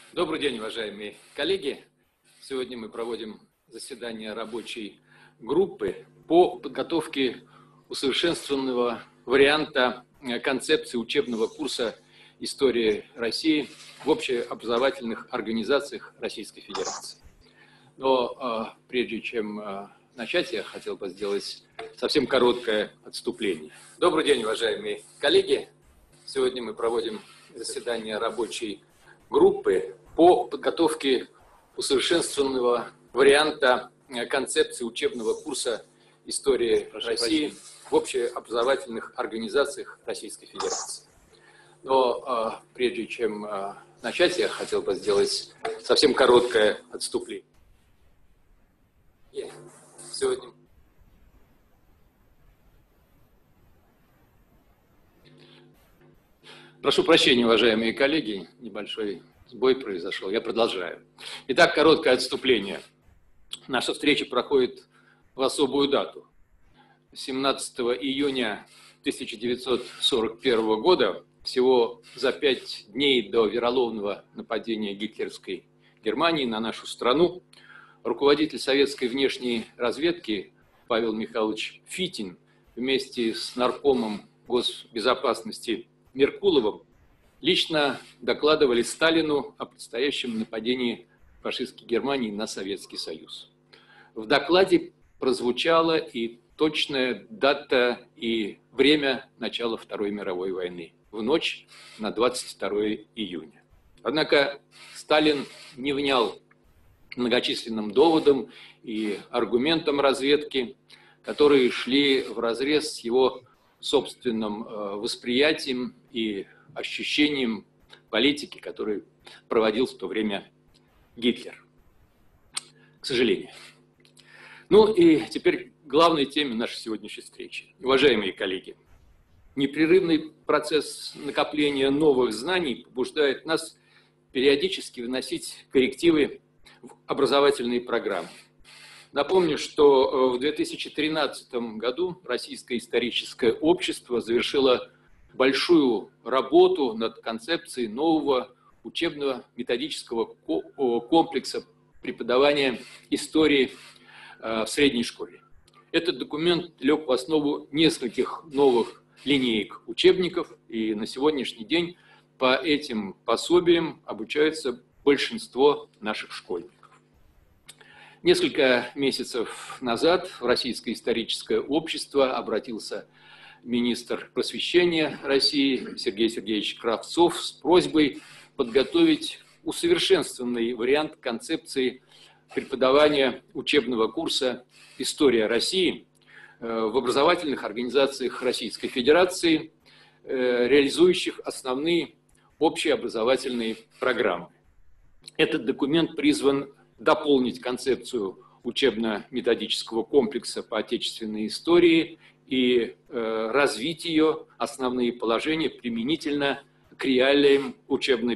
Добрый день, уважаемые коллеги. Сегодня мы проводим заседание рабочей группы по подготовке усовершенствованного варианта концепции учебного курса истории России в общеобразовательных организациях Российской Федерации. Но прежде чем начать, я хотел бы сделать совсем короткое отступление. Добрый день, уважаемые коллеги. Сегодня мы проводим заседание рабочей группы по подготовке усовершенствованного варианта концепции учебного курса истории России в общеобразовательных организациях Российской Федерации. Но прежде чем начать, я хотел бы сделать совсем короткое отступление. Сегодня прошу прощения, уважаемые коллеги, небольшой сбой произошел, я продолжаю. Итак, короткое отступление. Наша встреча проходит в особую дату. 17 июня 1941 года, всего за 5 дней до вероломного нападения гитлеровской Германии на нашу страну, руководитель советской внешней разведки Павел Михайлович Фитин вместе с наркомом госбезопасности Меркуловым лично докладывали Сталину о предстоящем нападении фашистской Германии на Советский Союз. В докладе прозвучала и точная дата и время начала Второй мировой войны в ночь на 22 июня. Однако Сталин не внял многочисленным доводам и аргументам разведки, которые шли вразрез с его собственным восприятием и ощущением политики, которую проводил в то время Гитлер. К сожалению. Ну и теперь к главной теме нашей сегодняшней встречи. Уважаемые коллеги, непрерывный процесс накопления новых знаний побуждает нас периодически вносить коррективы в образовательные программы. Напомню, что в 2013 году Российское историческое общество завершило большую работу над концепцией нового учебного методического комплекса преподавания истории в средней школе. Этот документ лег в основу нескольких новых линеек учебников, и на сегодняшний день по этим пособиям обучается большинство наших школьников. Несколько месяцев назад в Российское историческое общество обратился министр просвещения России Сергей Сергеевич Кравцов с просьбой подготовить усовершенствованный вариант концепции преподавания учебного курса «История России» в образовательных организациях Российской Федерации, реализующих основные общеобразовательные программы. Этот документ призван дополнить концепцию учебно-методического комплекса по отечественной истории и развить ее основные положения применительно к реальной учебной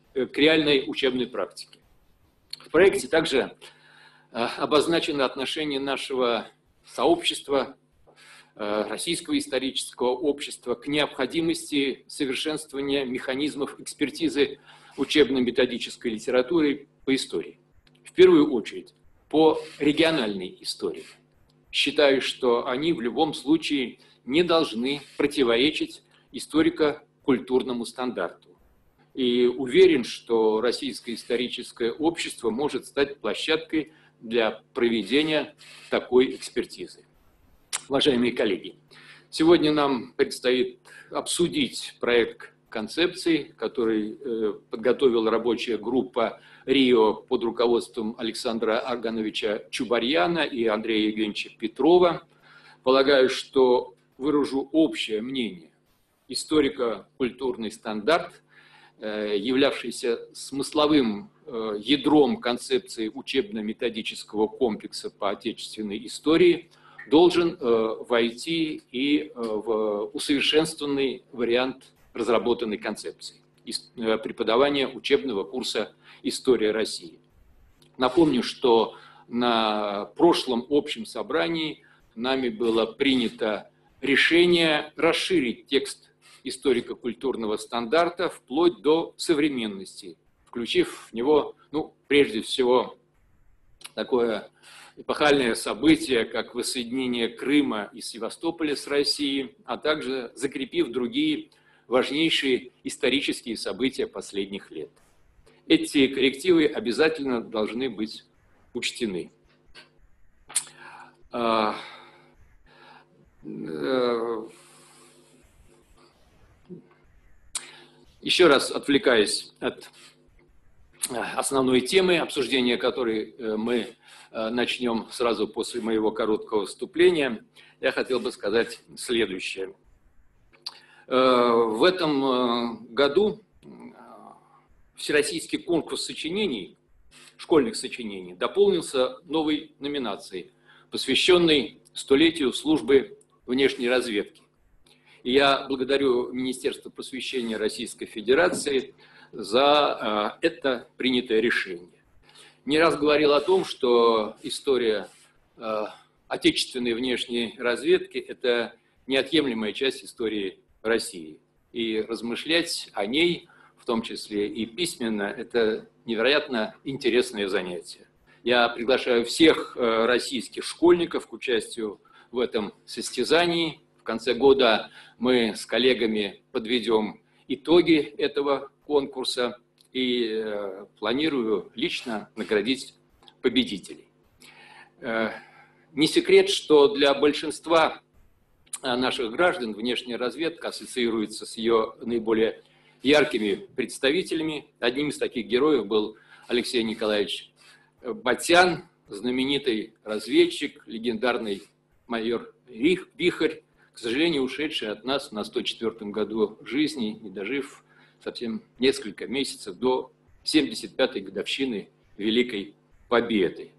практике. В проекте также обозначено отношение нашего сообщества, Российского исторического общества, к необходимости совершенствования механизмов экспертизы учебно-методической литературы по истории. В первую очередь по региональной истории. Считаю, что они в любом случае не должны противоречить историко-культурному стандарту. И уверен, что Российское историческое общество может стать площадкой для проведения такой экспертизы. Уважаемые коллеги, сегодня нам предстоит обсудить проект концепции, который подготовила рабочая группа РИО под руководством Александра Аргановича Чубарьяна и Андрея Евгеньевича Петрова. Полагаю, что выражу общее мнение. Историко-культурный стандарт, являвшийся смысловым ядром концепции учебно-методического комплекса по отечественной истории, должен войти и в усовершенствованный вариант разработанной концепции преподавания учебного курса «История России». Напомню, что на прошлом общем собрании нами было принято решение расширить текст историко-культурного стандарта вплоть до современности, включив в него, ну, прежде всего, такое эпохальное событие, как воссоединение Крыма и Севастополя с Россией, а также закрепив другие важнейшие исторические события последних лет. Эти коррективы обязательно должны быть учтены. Еще раз отвлекаясь от основной темы, обсуждения которой мы начнем сразу после моего короткого вступления, я хотел бы сказать следующее. В этом году Всероссийский конкурс сочинений, школьных сочинений, дополнился новой номинацией, посвященной столетию службы внешней разведки. И я благодарю Министерство просвещения Российской Федерации за это принятое решение. Не раз говорил о том, что история отечественной внешней разведки – это неотъемлемая часть истории России. И размышлять о ней, в том числе и письменно, это невероятно интересное занятие. Я приглашаю всех российских школьников к участию в этом состязании. В конце года мы с коллегами подведем итоги этого конкурса и планирую лично наградить победителей. Не секрет, что для большинства наших граждан внешняя разведка ассоциируется с ее наиболее яркими представителями. Одним из таких героев был Алексей Николаевич Батян, знаменитый разведчик, легендарный майор Вихрь, к сожалению, ушедший от нас на 104-м году жизни, не дожив совсем несколько месяцев до 75-й годовщины Великой Победы.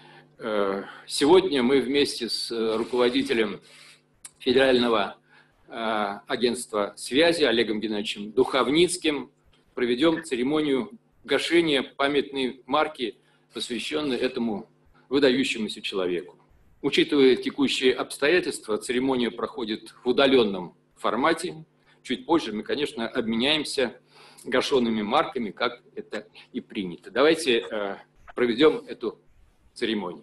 Сегодня мы вместе с руководителем Федерального агентства связи Олегом Геннадьевичем Духовницким проведем церемонию гашения памятной марки, посвященной этому выдающемуся человеку. Учитывая текущие обстоятельства, церемония проходит в удаленном формате. Чуть позже мы, конечно, обменяемся гашенными марками, как это и принято. Давайте проведем эту церемонию.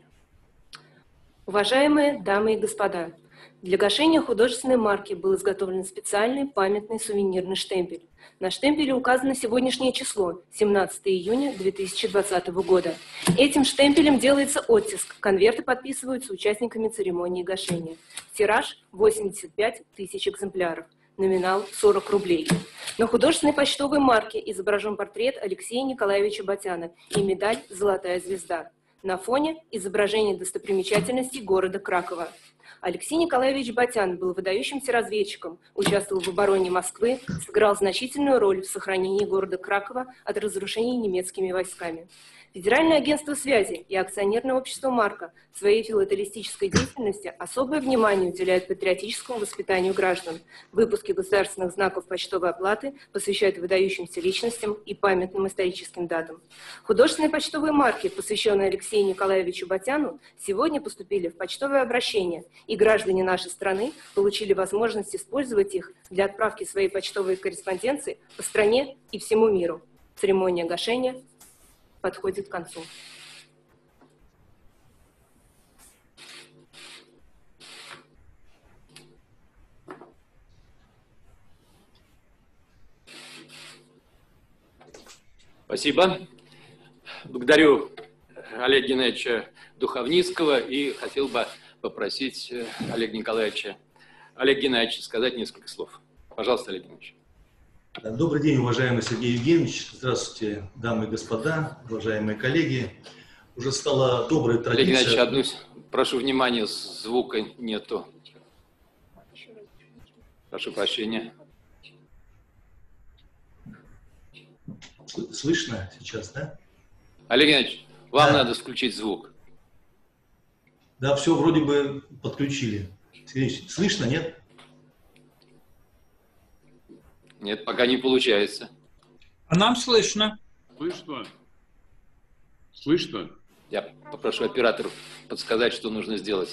Уважаемые дамы и господа, для гашения художественной марки был изготовлен специальный памятный сувенирный штемпель. На штемпеле указано сегодняшнее число, 17 июня 2020 года. Этим штемпелем делается оттиск, конверты подписываются участниками церемонии гашения. Тираж 85 тысяч экземпляров, номинал 40 рублей. На художественной почтовой марке изображен портрет Алексея Николаевича Батяна и медаль «Золотая звезда». На фоне изображение достопримечательностей города Кракова. Алексей Николаевич Батян был выдающимся разведчиком, участвовал в обороне Москвы, сыграл значительную роль в сохранении города Кракова от разрушений немецкими войсками. Федеральное агентство связи и акционерное общество «Марка» в своей филателистической деятельности особое внимание уделяют патриотическому воспитанию граждан. Выпуски государственных знаков почтовой оплаты посвящают выдающимся личностям и памятным историческим датам. Художественные почтовые марки, посвященные Алексею Николаевичу Батяну, сегодня поступили в почтовое обращение, и граждане нашей страны получили возможность использовать их для отправки своей почтовой корреспонденции по стране и всему миру. Церемония гашения подходит к концу. Спасибо. Благодарю Олега Геннадьевича Духовницкого и хотел бы попросить Олега Геннадьевича сказать несколько слов. Пожалуйста, Олег Геннадьевич. Добрый день, уважаемый Сергей Евгеньевич. Здравствуйте, дамы и господа, уважаемые коллеги. Уже стала доброй традицией... Олег Геннадьевич, прошу внимания, звука нету. Прошу прощения. Слышно сейчас, да? Олег Геннадьевич, вам надо включить звук. Да, все вроде бы подключили. Сергей, слышно, нет? Нет, пока не получается. А нам слышно. Слышно? Слышно? Я попрошу оператору подсказать, что нужно сделать.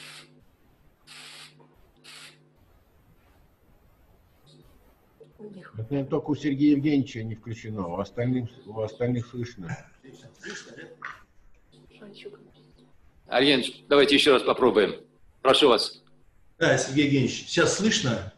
У них Это только у Сергея Евгеньевича не включено, у остальных слышно. Арьянович, давайте еще раз попробуем. Прошу вас. Да, Сергей Евгеньевич, сейчас слышно?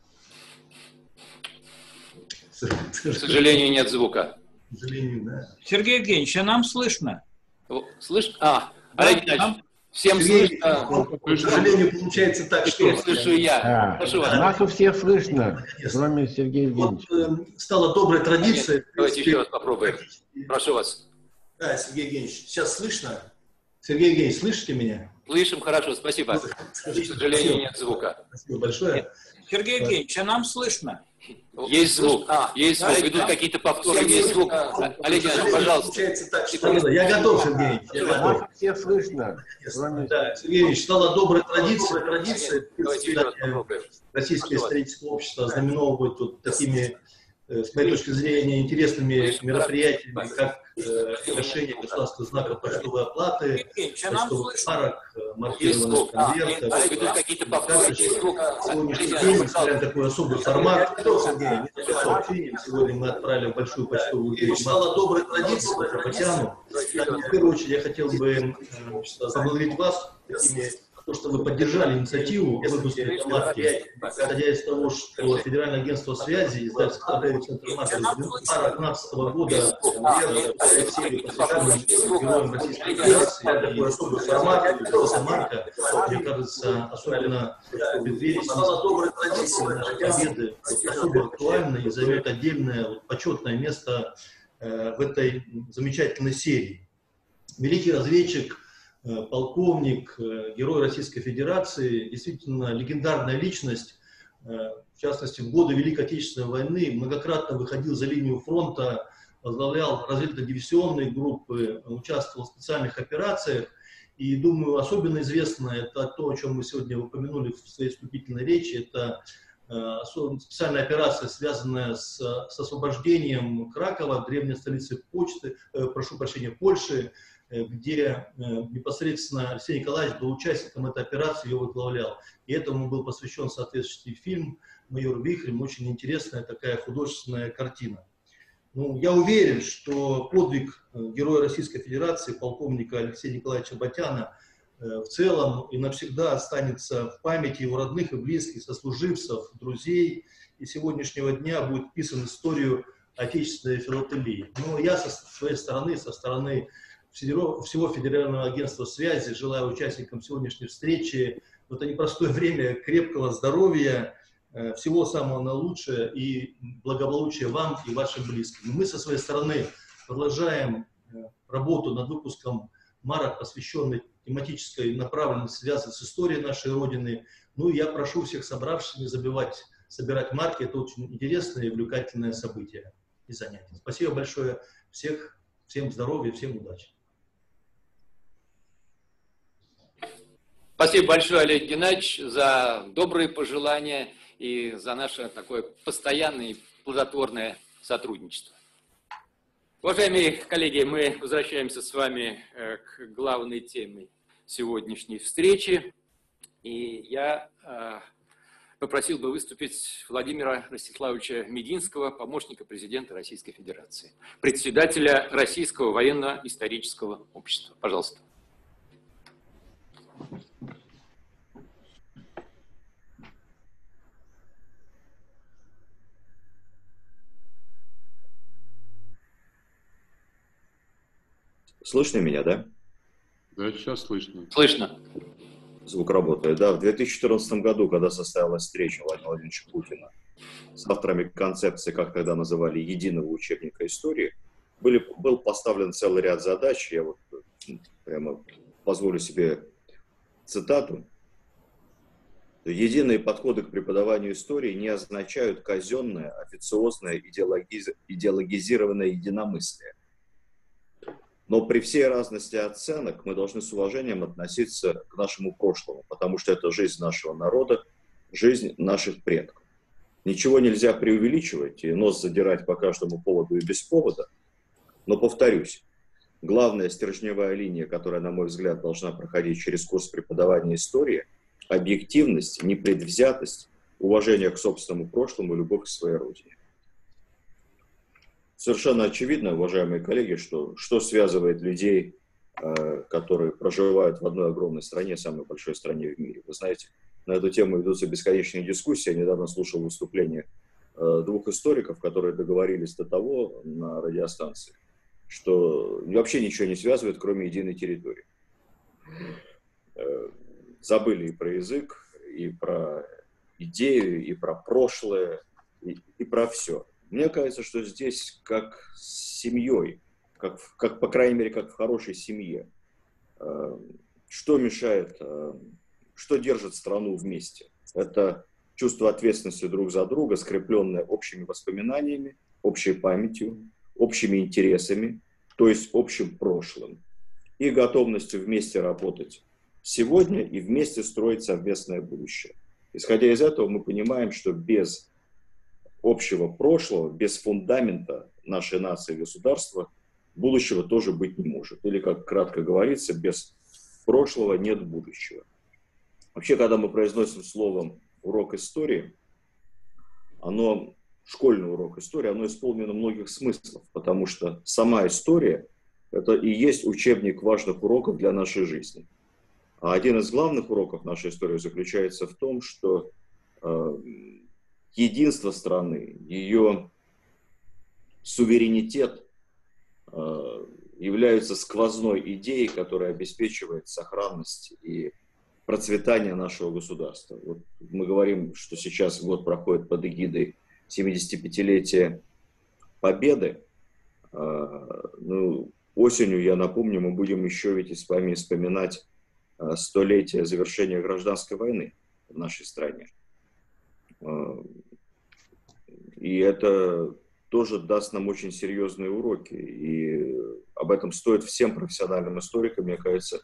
К сожалению, нет звука. К сожалению, да. Сергей Евгеньевич, а нам слышно? Слышно? Да, Олег Геннадьевич, всем Сергей, слышно. к сожалению, получается так, Теперь что... слышу я. Прошу вас. Нас у всех слышно, кроме Сергея Вот Евгеньевича. стала доброй традицией... Давайте еще раз попробуем. Прошу вас. Да, Сергей Евгеньевич, сейчас слышно? Сергей Евгеньевич, слышите меня? Слышим хорошо, спасибо. К сожалению, нет звука. Спасибо большое. Сергей Евгеньевич, а нам слышно? Есть звук, есть звук. Идут какие-то повторы, есть звук. Олег Геннадьевич, пожалуйста. Получается так, что... Я готов, Сергей Евгеньевич, я готов. Нас всех слышно, кроме... Да, Сергей Евгеньевич, стала доброй традицией. Давайте еще раз попробуем. Российское историческое общество ознаменовывает вот такими, с моей точки зрения, интересными мероприятиями, как ношение государственных знаков почтовой оплаты, почтовых марок, маркированных конвертов. Идут какие-то повторы, есть звук. Сегодняшний день, несмотря на такой особый формат, Сергей, сообщением, сегодня мы отправили большую почтовую вещь. Стала доброй традицией по Потяну. В первую очередь я хотел бы поблагодарить вас такими, то, что вы поддержали инициативу выпуска этой марки, исходя из того, что Федеральное агентство связи, издательство торговый центр марки 2015 года всеми посвященным героям Российской Федерации, и особый формат, эта марка, мне кажется, особенно в преддверии 70-й традиции нашей победы, особо актуальна и займет отдельное почетное место в этой замечательной серии. Великий разведчик, полковник, герой Российской Федерации, действительно легендарная личность, в частности, в годы Великой Отечественной войны многократно выходил за линию фронта, возглавлял разведывательно-диверсионные группы, участвовал в специальных операциях. И, думаю, особенно известно это то, о чем мы сегодня упомянули в своей вступительной речи, это специальная операция, связанная с освобождением Кракова, древней столицы Польши, где непосредственно Алексей Николаевич был участником этой операции, ее возглавлял. И этому был посвящен соответствующий фильм «Майор Вихрем», очень интересная такая художественная картина. Ну, я уверен, что подвиг героя Российской Федерации, полковника Алексея Николаевича Батяна, в целом и навсегда останется в памяти его родных и близких, сослуживцев, друзей. И сегодняшнего дня будет вписан в историю отечественной филателии. Но я со своей стороны, со стороны всего Федерального агентства связи желаю участникам сегодняшней встречи в это непростое время крепкого здоровья, всего самого наилучшего и благополучия вам и вашим близким. Мы со своей стороны продолжаем работу над выпуском марок, посвященных тематической направленности, связанной с историей нашей Родины. Ну и я прошу всех собравшихся не забывать собирать марки. Это очень интересное и увлекательное событие и занятие. Спасибо большое. Всем здоровья, всем удачи. Спасибо большое, Олег Геннадьевич, за добрые пожелания и за наше такое постоянное и плодотворное сотрудничество. Уважаемые коллеги, мы возвращаемся с вами к главной теме сегодняшней встречи. И я попросил бы выступить Владимира Ростиславовича Мединского, помощника президента Российской Федерации, председателя Российского военно-исторического общества. Пожалуйста. Слышно меня, да? Да, сейчас слышно. Слышно. Звук работает. Да, в 2014 году, когда состоялась встреча Владимира Владимировича Путина с авторами концепции, как тогда называли, единого учебника истории, был поставлен целый ряд задач. Я вот прямо позволю себе цитату. Единые подходы к преподаванию истории не означают казенное, официозное, идеологизированное единомыслие. Но при всей разности оценок мы должны с уважением относиться к нашему прошлому, потому что это жизнь нашего народа, жизнь наших предков. Ничего нельзя преувеличивать и нос задирать по каждому поводу и без повода. Но повторюсь, главная стержневая линия, которая, на мой взгляд, должна проходить через курс преподавания истории – объективность, непредвзятость, уважение к собственному прошлому и любовь к своей родине. Совершенно очевидно, уважаемые коллеги, что связывает людей, которые проживают в одной огромной стране, самой большой стране в мире. Вы знаете, на эту тему ведутся бесконечные дискуссии. Я недавно слушал выступление двух историков, которые договорились до того на радиостанции, что вообще ничего не связывает, кроме единой территории. Забыли и про язык, и про идею, и про прошлое, и про все. Мне кажется, что здесь как с семьей, как, по крайней мере, как в хорошей семье. Что мешает, что держит страну вместе? Это чувство ответственности друг за друга, скрепленное общими воспоминаниями, общей памятью, общими интересами, то есть общим прошлым, и готовностью вместе работать сегодня и вместе строить совместное будущее. Исходя из этого, мы понимаем, что без общего прошлого, без фундамента нашей нации и государства будущего тоже быть не может. Или, как кратко говорится, без прошлого нет будущего. Вообще, когда мы произносим словом урок истории, школьный урок истории, оно исполнено многих смыслов, потому что сама история – это и есть учебник важных уроков для нашей жизни. А один из главных уроков нашей истории заключается в том, что единство страны, ее суверенитет являются сквозной идеей, которая обеспечивает сохранность и процветание нашего государства. Вот мы говорим, что сейчас год проходит под эгидой 75-летия Победы. Осенью, я напомню, мы будем еще ведь с вами вспоминать столетие завершения гражданской войны в нашей стране. И это тоже даст нам очень серьезные уроки. И об этом стоит всем профессиональным историкам, мне кажется,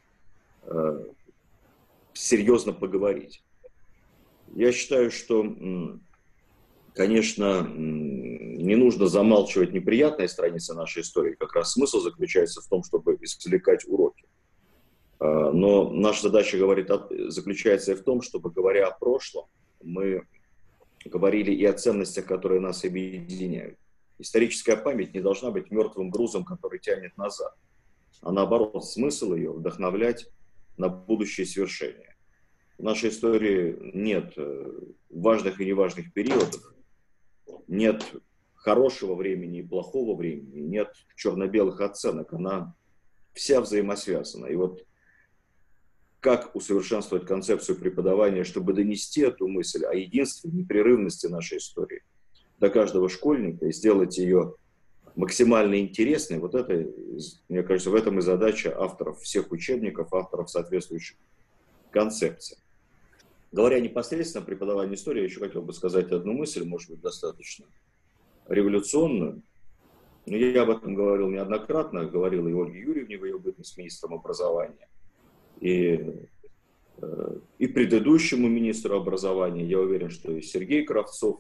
серьезно поговорить. Я считаю, что, конечно, не нужно замалчивать неприятные страницы нашей истории. Как раз смысл заключается в том, чтобы извлекать уроки. Но наша задача заключается и в том, чтобы, говоря о прошлом, мы говорили и о ценностях, которые нас объединяют. Историческая память не должна быть мертвым грузом, который тянет назад, а наоборот, смысл ее вдохновлять на будущее свершения. В нашей истории нет важных и неважных периодов, нет хорошего времени и плохого времени, нет черно-белых оценок, она вся взаимосвязана. И вот как усовершенствовать концепцию преподавания, чтобы донести эту мысль о единстве, непрерывности нашей истории до каждого школьника и сделать ее максимально интересной, вот это, мне кажется, в этом и задача авторов всех учебников, авторов соответствующих концепций. Говоря непосредственно о преподавании истории, я еще хотел бы сказать одну мысль, может быть, достаточно революционную. Но я об этом говорил неоднократно, говорил и Ольге Юрьевне в ее бытность министром образования, и предыдущему министру образования. Я уверен, что и Сергей Кравцов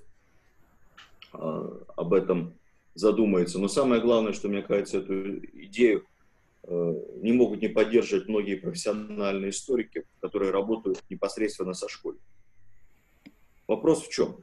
об этом задумается. Но самое главное, что, мне кажется, эту идею не могут не поддерживать многие профессиональные историки, которые работают непосредственно со школой. Вопрос в чем?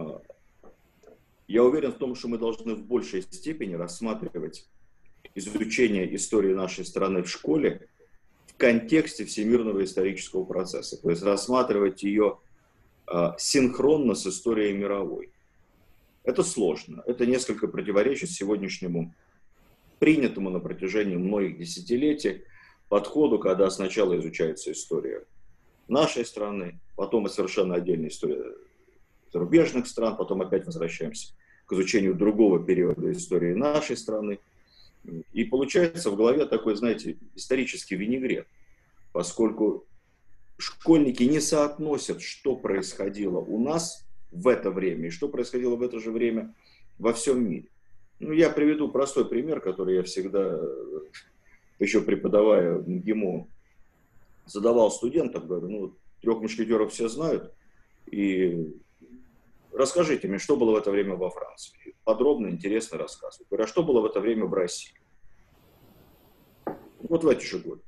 Я уверен в том, что мы должны в большей степени рассматривать изучение истории нашей страны в школе в контексте всемирного исторического процесса, то есть рассматривать ее синхронно с историей мировой. Это сложно, это несколько противоречит сегодняшнему принятому на протяжении многих десятилетий подходу, когда сначала изучается история нашей страны, потом и совершенно отдельная история зарубежных стран, потом опять возвращаемся к изучению другого периода истории нашей страны. И получается в голове такой, знаете, исторический винегрет, поскольку школьники не соотносят, что происходило у нас в это время и что происходило в это же время во всем мире. Я приведу простой пример, который я всегда, еще преподавая в МГИМО, задавал студентам, говорю, трех мушкетеров все знают, и расскажите мне, что было в это время во Франции. Подробно, интересно рассказываю. Говорю, а что было в это время в России? Вот в эти же годы.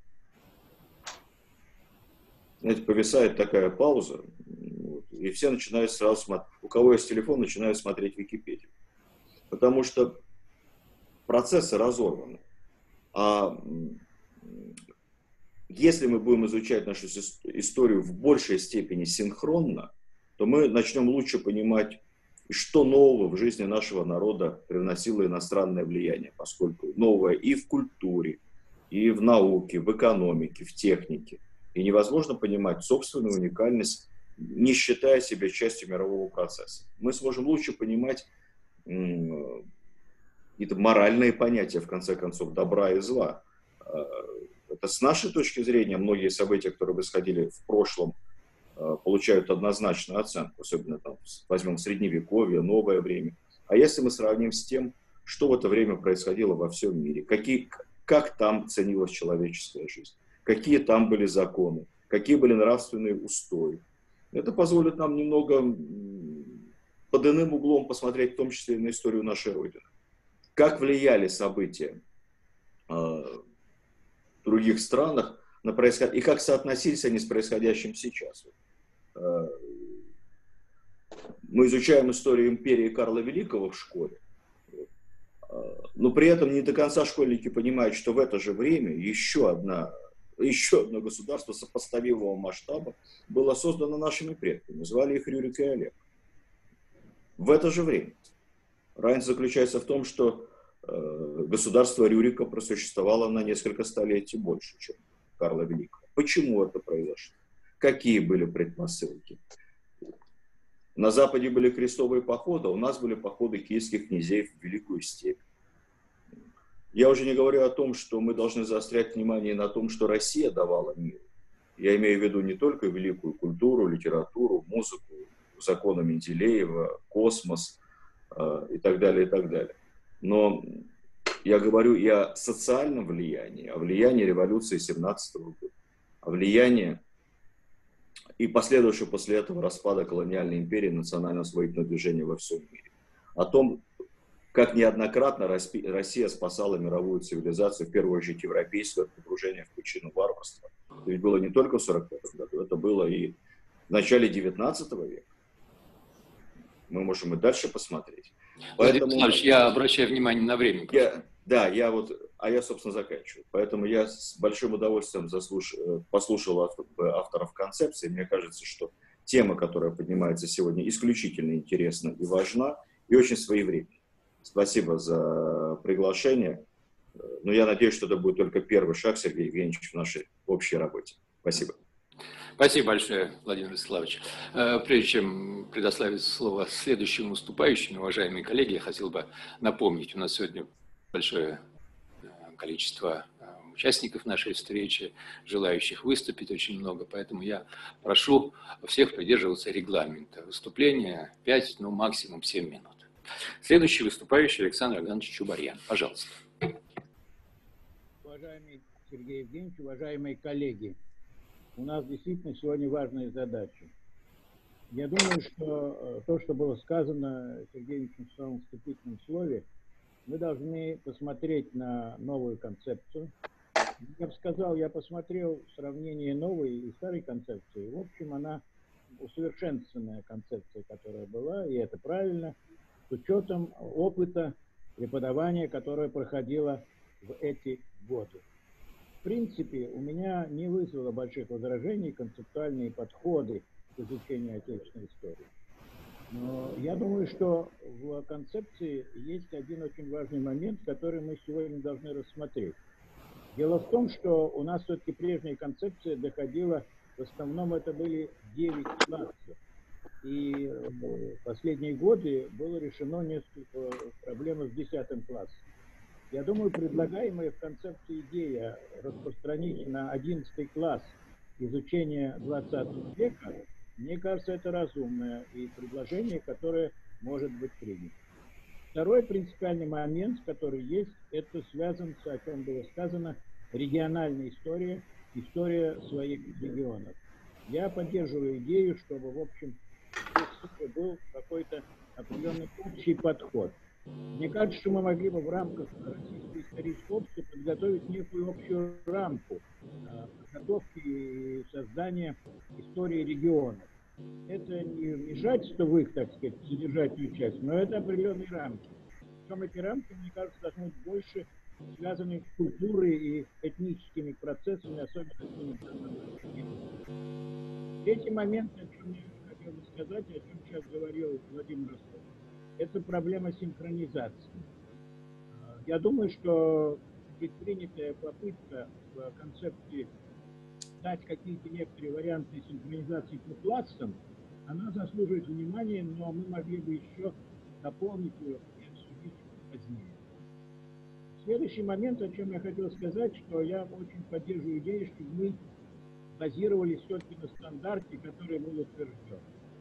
Знаете, повисает такая пауза, и все начинают сразу смотреть, у кого есть телефон, начинают смотреть Википедию. Потому что процессы разорваны. А если мы будем изучать нашу историю в большей степени синхронно, то мы начнем лучше понимать, что нового в жизни нашего народа привносило иностранное влияние, поскольку новое и в культуре, и в науке, в экономике, в технике. И невозможно понимать собственную уникальность, не считая себя частью мирового процесса. Мы сможем лучше понимать какие-то моральные понятия, в конце концов, добра и зла. Это с нашей точки зрения многие события, которые происходили в прошлом, получают однозначную оценку, особенно там, возьмем средневековье, новое время. А если мы сравним с тем, что в это время происходило во всем мире, как там ценилась человеческая жизнь, какие там были законы, какие были нравственные устои, это позволит нам немного под иным углом посмотреть, в том числе и на историю нашей Родины. Как влияли события в других странах на происходящее, и как соотносились они с происходящим сейчас. Мы изучаем историю империи Карла Великого в школе, но при этом не до конца школьники понимают, что в это же время еще одно государство сопоставимого масштаба было создано нашими предками. Звали их Рюрик и Олег. В это же время. Разница заключается в том, что государство Рюрика просуществовало на несколько столетий больше, чем Карла Великого. Почему это произошло? Какие были предпосылки? На Западе были крестовые походы, а у нас были походы киевских князей в Великую Степь. Я уже не говорю о том, что мы должны заострять внимание на том, что Россия давала миру. Я имею в виду не только великую культуру, литературу, музыку, законы Менделеева, космос и так далее, и так далее. Но я говорю и о социальном влиянии, о влиянии революции 17 года, о влиянии и последующего после этого распада колониальной империи, национально-освоительного движения во всем мире. О том, как неоднократно Россия спасала мировую цивилизацию, в первую очередь европейскую, от погружения в пучину варварства. Это ведь было не только в 1945 году, это было и в начале 19 века. Мы можем и дальше посмотреть. Владимир Владимирович, я обращаю внимание на время. Я, собственно, заканчиваю. Поэтому я с большим удовольствием послушал авторов концепции. Мне кажется, что тема, которая поднимается сегодня, исключительно интересна и важна, и очень своевременна. Спасибо за приглашение. Но я надеюсь, что это будет только первый шаг, Сергей Евгеньевич, в нашей общей работе. Спасибо. Спасибо большое, Владимир Вячеславович. Прежде чем предоставить слово следующим выступающим, уважаемые коллеги, я хотел бы напомнить, у нас сегодня большое количество участников нашей встречи, желающих выступить очень много, поэтому я прошу всех придерживаться регламента. Выступление 5, максимум 7 минут. Следующий выступающий Александр Иванович Чубарьян. Пожалуйста. Уважаемый Сергей Евгеньевич, уважаемые коллеги, у нас действительно сегодня важная задача. Я думаю, что то, что было сказано Сергеем Ильичем в своем вступительном слове, мы должны посмотреть на новую концепцию. Я бы сказал, я посмотрел сравнение новой и старой концепции. В общем, она усовершенствованная концепция, которая была, и это правильно, с учетом опыта преподавания, которое проходило в эти годы. В принципе, у меня не вызвало больших возражений концептуальные подходы к изучению отечественной истории. Но я думаю, что в концепции есть один очень важный момент, который мы сегодня должны рассмотреть. Дело в том, что у нас все-таки прежняя концепция доходила, в основном это были 9 классов. И в последние годы было решено несколько проблем с 10 классом. Я думаю, предлагаемая в концепции идея распространить на 11 класс изучения 20 века, мне кажется, это разумное и предложение, которое может быть принято. Второй принципиальный момент, который есть, это связан с, о чем было сказано, региональная история, история своих регионов. Я поддерживаю идею, чтобы, в общем, был какой-то определенный общий подход. Мне кажется, что мы могли бы в рамках российской исторической общества подготовить некую общую рамку подготовки и создания истории регионов. Это не вмешательство в их, так сказать, содержательную часть, но это определенные рамки. Причем эти рамки, мне кажется, должны быть больше связаны с культурой и этническими процессами, особенно Третий момент, о чем я хотел бы сказать, о чем сейчас говорил Владимир Ростов, это проблема синхронизации. Я думаю, что предпринятая попытка в концепции дать какие-то некоторые варианты синхронизации по классам, она заслуживает внимания, но мы могли бы еще дополнить ее и обсудить позднее. Следующий момент, о чем я хотел сказать, что я очень поддерживаю идею, что мы базировались все-таки на стандарте, который был утвержден.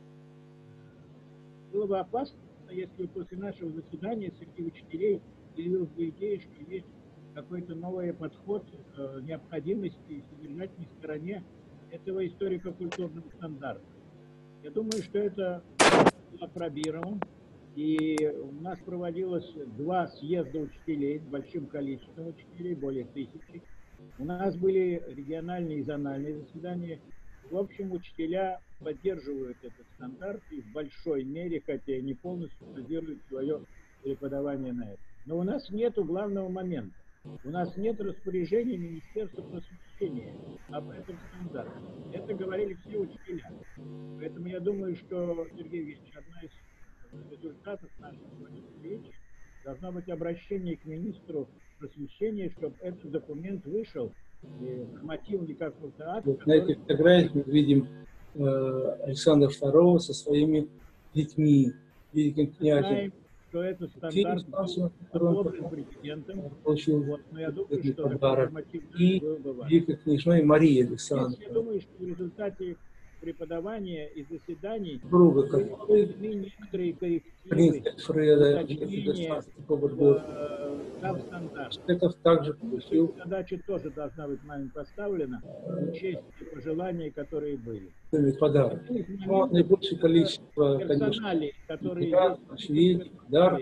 Было бы опасно, если бы после нашего заседания среди учителей появилась бы идея, что есть какой-то новый подход необходимости и содержательной стороне этого историко-культурного стандарта. Я думаю, что это было пробировано, и у нас проводилось 2 съезда учителей с большим количеством учителей, более 1000. У нас были региональные и зональные заседания. В общем, учителя поддерживают этот стандарт и в большой мере, хотя и не полностью, базируют свое преподавание на этом. Но у нас нет главного момента. У нас нет распоряжения Министерства просвещения об этом стандарте. Это говорили все учителя. Поэтому я думаю, что, Сергей Евгеньевич, одна из результатов нашей встречи должно быть обращение к министру просвещения, чтобы этот документ вышел нормативный какой-то акт. Вот на этих фотографиях мы видим Александра II со своими детьми, великим князем. Что это стандарт одобрен президентом. Вот, но я думаю, что подарок. И великой княжной Марии Александровны. Я думаю, что в результате преподавания и заседаний некоторые коррективы, уточнения в стандарт. Это также задача тоже должна быть нами поставлена, учесть пожелания, которые были. Подарок. Но наибольшее количество, конечно, которые шведов, подарок,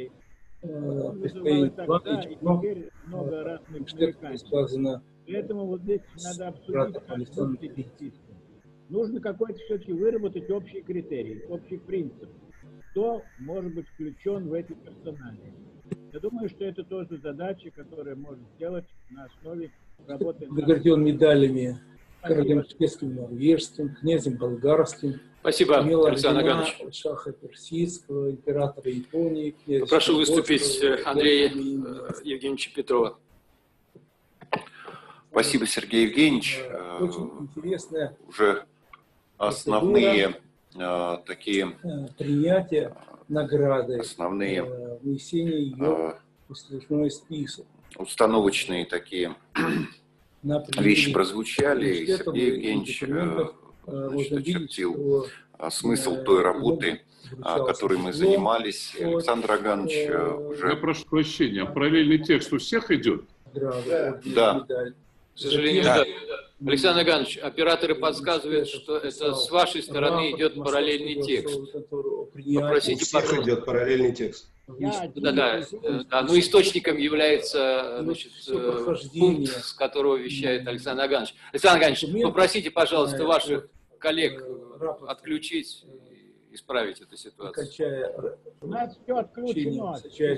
много разных связано. Поэтому вот здесь надо обсудить, нужно какой-то все-таки выработать общий критерий, общий принцип, кто может быть включен в эти персонали. Я думаю, что это тоже задача, которая может сделать на основе работы. Награжден медалями королем шведским, норвежским, князем болгарским. Спасибо, Александр Аганович. Шаха Персидского, императора Японии. Прошу выступить Андрея Евгеньевича Петрова. Спасибо, Сергей Евгеньевич. Очень интересная уже основные такие принятия награды, основные внесение ее в послужной список. Установочные такие вещи прозвучали, и Сергей Евгеньевич очертил смысл той работы, которой мы занимались. Александр Аганович уже... Я прошу прощения, параллельный текст у всех идет? Да. К сожалению, да. Александр Аганович, операторы подсказывают, что это с вашей стороны идет параллельный текст. Попросите, пожалуйста. Идет параллельный текст. Да. Но источником является, значит, пункт, с которого вещает Александр Аганович. Александр Аганович, попросите, пожалуйста, ваших коллег отключить и исправить эту ситуацию. У нас все отключено.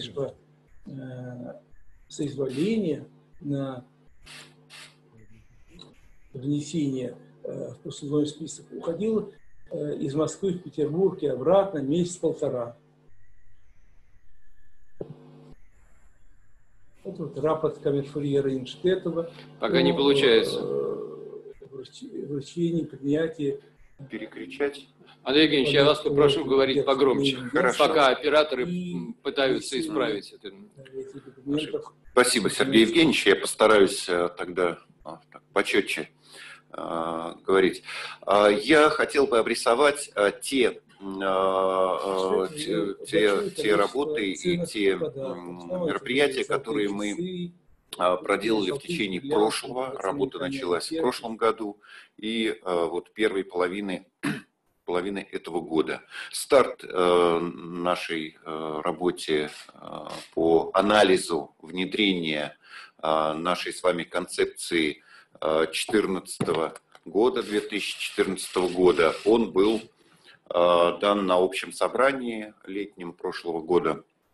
Соизволение на внесение в послужной список уходило из Москвы в Петербург и обратно месяц-полтора. Это вот рапорт камерфурьера Инштетова. Пока не получается. Вручение, принятие. Перекричать. Андрей Евгеньевич, я вас попрошу говорить погромче, пока операторы пытаются исправить это. Спасибо, Сергей Евгеньевич. Я постараюсь тогда почетче говорить. Я хотел бы обрисовать те работы и те мероприятия, которые мы проделали в течение прошлого. Работа началась в прошлом году и вот первой половины этого года. Старт нашей работе по анализу внедрения нашей с вами концепции 2014 года, он был дан на общем собрании летнем прошлого года.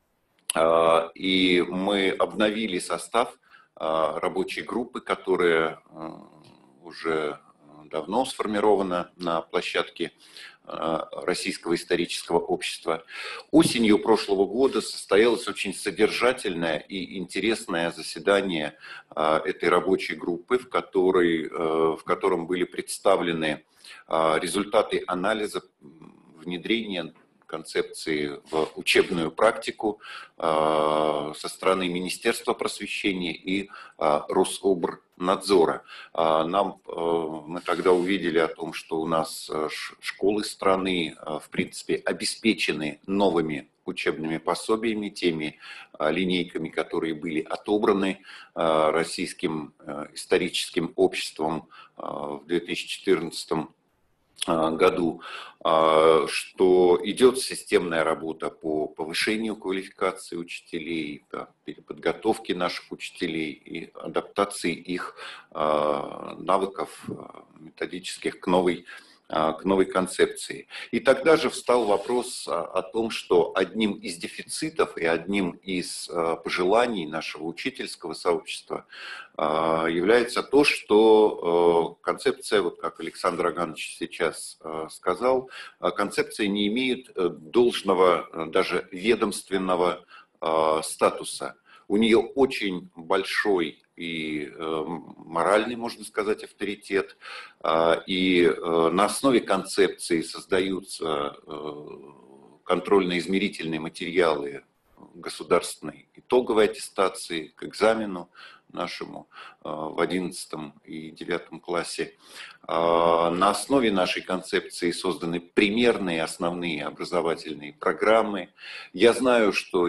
И мы обновили состав рабочей группы, которая уже давно сформирована на площадке Российского исторического общества. Осенью прошлого года состоялось очень содержательное и интересное заседание этой рабочей группы, в котором были представлены результаты анализа внедрения концепции в учебную практику со стороны Министерства просвещения и Рособорнадзора. Мы тогда увидели о том, что у нас школы страны в принципе обеспечены новыми учебными пособиями, теми линейками, которые были отобраны Российским историческим обществом в 2014 году, что идет системная работа по повышению квалификации учителей, переподготовке наших учителей и адаптации их навыков методических к новой концепции. И тогда же встал вопрос о том, что одним из дефицитов и одним из пожеланий нашего учительского сообщества является то, что концепция, вот как Александр Аганович сейчас сказал, концепция не имеет должного, даже ведомственного статуса. У нее очень большой и моральный, можно сказать, авторитет, и на основе концепции создаются контрольно-измерительные материалы государственной итоговой аттестации к экзамену нашему в 11 и 9 классе. На основе нашей концепции созданы примерные основные образовательные программы. Я знаю, что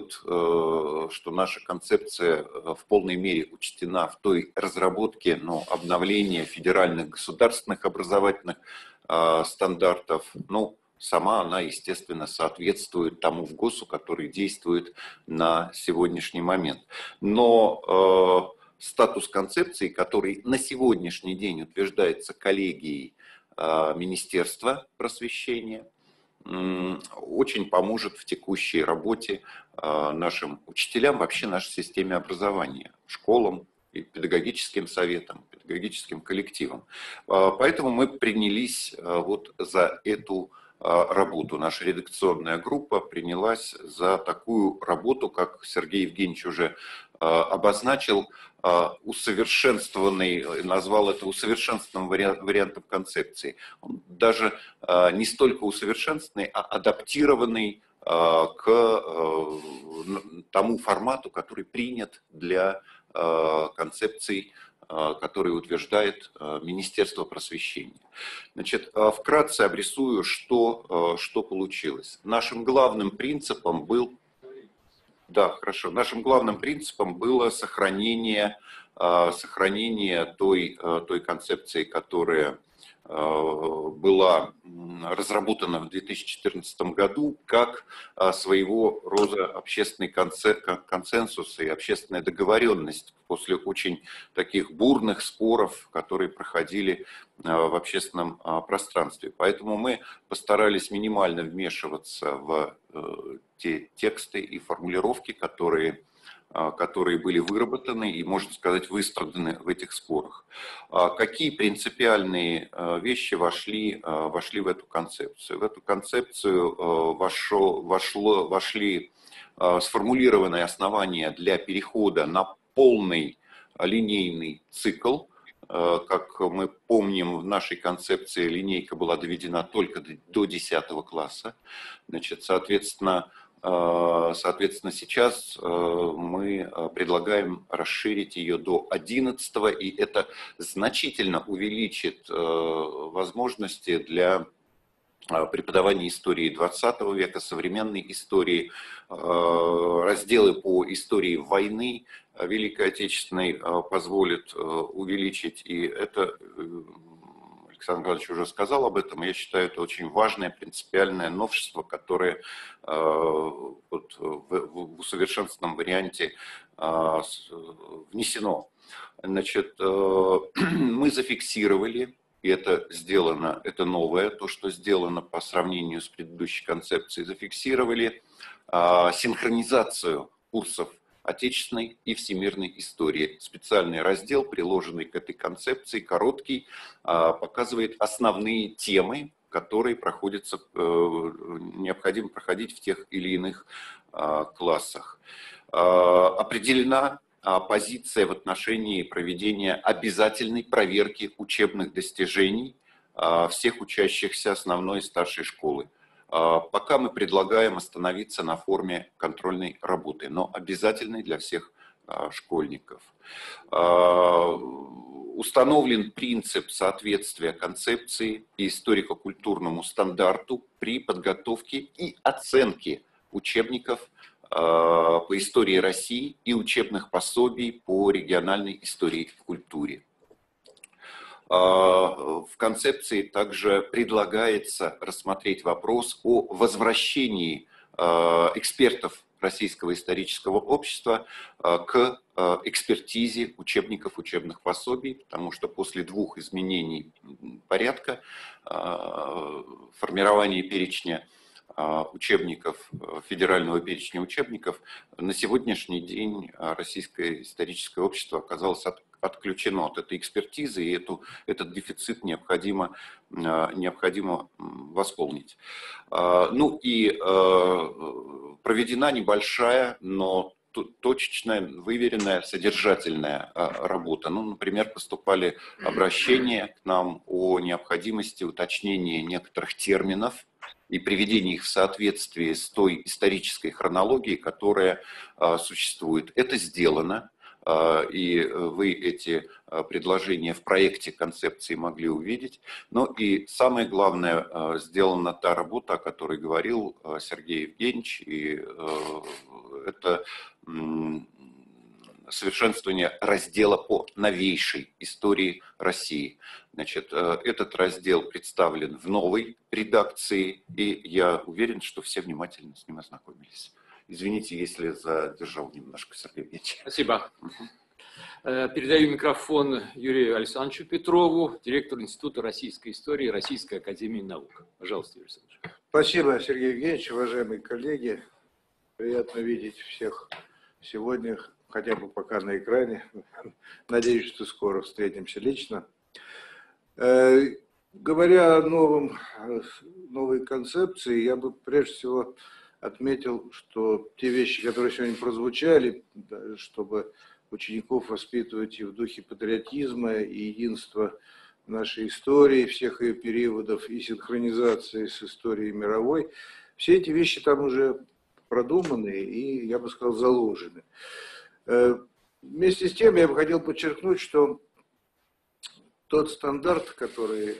наша концепция в полной мере учтена в той разработке, обновления федеральных государственных образовательных стандартов. Сама она, естественно, соответствует тому ВГОСу, который действует на сегодняшний момент. Но статус концепции, который на сегодняшний день утверждается коллегией Министерства просвещения, очень поможет в текущей работе нашим учителям, вообще нашей системе образования, школам, и педагогическим советам, педагогическим коллективам. Поэтому мы принялись вот за эту работу. Наша редакционная группа принялась за такую работу, как Сергей Евгеньевич уже обозначил, усовершенствованный, назвал это усовершенствованным вариантом концепции. Он даже не столько усовершенствованный, а адаптированный к тому формату, который принят для концепций, который утверждает Министерство просвещения. Значит, вкратце обрисую, что получилось. Нашим главным принципом было сохранение той концепции, которая была разработана в 2014 году как своего рода общественный консенсус и общественная договоренность после очень таких бурных споров, которые проходили в общественном пространстве. Поэтому мы постарались минимально вмешиваться в те тексты и формулировки, которые были выработаны и, можно сказать, выстраданы в этих спорах. Какие принципиальные вещи вошли в эту концепцию? В эту концепцию вошли сформулированные основания для перехода на полный линейный цикл. Как мы помним, в нашей концепции линейка была доведена только до 10 класса. Значит, соответственно, сейчас мы предлагаем расширить ее до 11, и это значительно увеличит возможности для преподавания истории 20 века, современной истории, разделы по истории войны Великой Отечественной позволят увеличить, и это... Александр Николаевич уже сказал об этом, я считаю, это очень важное принципиальное новшество, которое в усовершенствованном варианте внесено. Значит, мы зафиксировали, и это сделано, это новое, то, что сделано по сравнению с предыдущей концепцией, зафиксировали синхронизацию курсов отечественной и всемирной истории. Специальный раздел, приложенный к этой концепции, короткий, показывает основные темы, которые необходимо проходить в тех или иных классах. Определена позиция в отношении проведения обязательной проверки учебных достижений всех учащихся основной и старшей школы. Пока мы предлагаем остановиться на форме контрольной работы, но обязательной для всех школьников. Установлен принцип соответствия концепции и историко-культурному стандарту при подготовке и оценке учебников по истории России и учебных пособий по региональной истории и культуре. В концепции также предлагается рассмотреть вопрос о возвращении экспертов Российского исторического общества к экспертизе учебников, учебных пособий, потому что после 2 изменений порядка, формирования перечня учебников, федерального перечня учебников, на сегодняшний день Российское историческое общество оказалось отключено от этой экспертизы, и этот дефицит необходимо восполнить. Ну и проведена небольшая, но точечная, выверенная, содержательная работа. Ну, например, поступали обращения к нам о необходимости уточнения некоторых терминов и приведения их в соответствие с той исторической хронологией, которая существует. Это сделано. И вы эти предложения в проекте концепции могли увидеть. Но и самое главное, сделана та работа, о которой говорил Сергей Евгеньевич, и это совершенствование раздела по новейшей истории России. Значит, этот раздел представлен в новой редакции, и я уверен, что все внимательно с ним ознакомились. Извините, если задержал немножко, Сергей Евгеньевич. Спасибо. Передаю микрофон Юрию Александровичу Петрову, директору Института российской истории Российской академии наук. Пожалуйста, Юрий Александрович. Спасибо, Сергей Евгеньевич, уважаемые коллеги. Приятно видеть всех сегодня, хотя бы пока на экране. Надеюсь, что скоро встретимся лично. Говоря о новой концепции, я бы прежде всего отметил, что те вещи, которые сегодня прозвучали, чтобы учеников воспитывать и в духе патриотизма, и единства нашей истории, всех ее периодов, и синхронизации с историей мировой, все эти вещи там уже продуманы и, я бы сказал, заложены. Вместе с тем я бы хотел подчеркнуть, что тот стандарт, который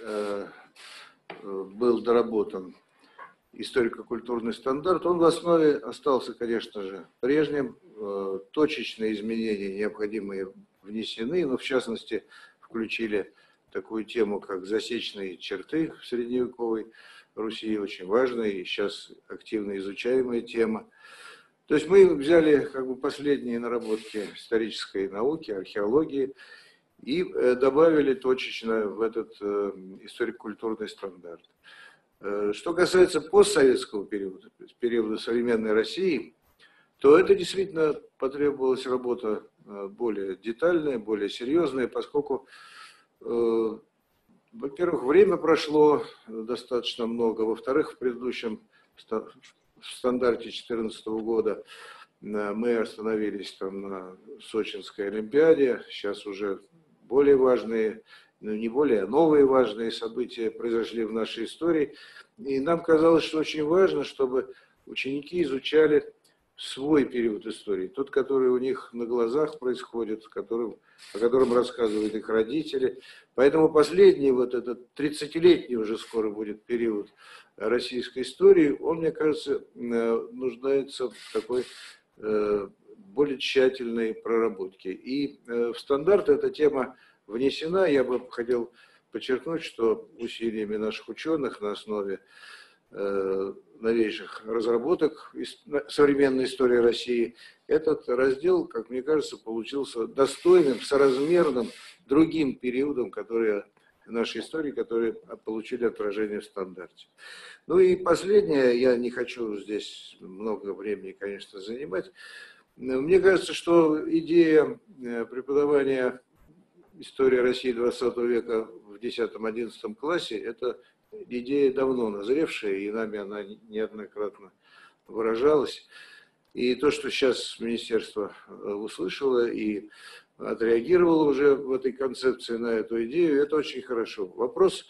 был доработан, историко-культурный стандарт, он в основе остался, конечно же, прежним. Точечные изменения необходимые внесены, но в частности включили такую тему, как засечные черты в средневековой Руси, очень важная и сейчас активно изучаемая тема. То есть мы взяли как бы последние наработки исторической науки, археологии и добавили точечно в этот историко-культурный стандарт. Что касается постсоветского периода современной России, то это действительно потребовалась работа более детальная, более серьезная, поскольку, во-первых, время прошло достаточно много, во-вторых, в предыдущем стандарте 2014 года мы остановились там на Сочинской Олимпиаде, сейчас уже более важные, не более, а новые важные события произошли в нашей истории. И нам казалось, что очень важно, чтобы ученики изучали свой период истории, тот, который у них на глазах происходит, о котором рассказывают их родители. Поэтому последний, вот этот 30-летний уже скоро будет период российской истории, он, мне кажется, нуждается в такой более тщательной проработке. И в стандарт эта тема внесена. Я бы хотел подчеркнуть, что усилиями наших ученых на основе новейших разработок современной истории России этот раздел, как мне кажется, получился достойным, соразмерным другим периодам, которые нашей истории, которые получили отражение в стандарте. Ну и последнее, я не хочу здесь много времени, конечно, занимать. Мне кажется, что идея преподавания истории России 20 века в 10-11 классе – это идея давно назревшая, и нами она неоднократно выражалась. И то, что сейчас министерство услышало и отреагировало уже в этой концепции на эту идею, это очень хорошо. Вопрос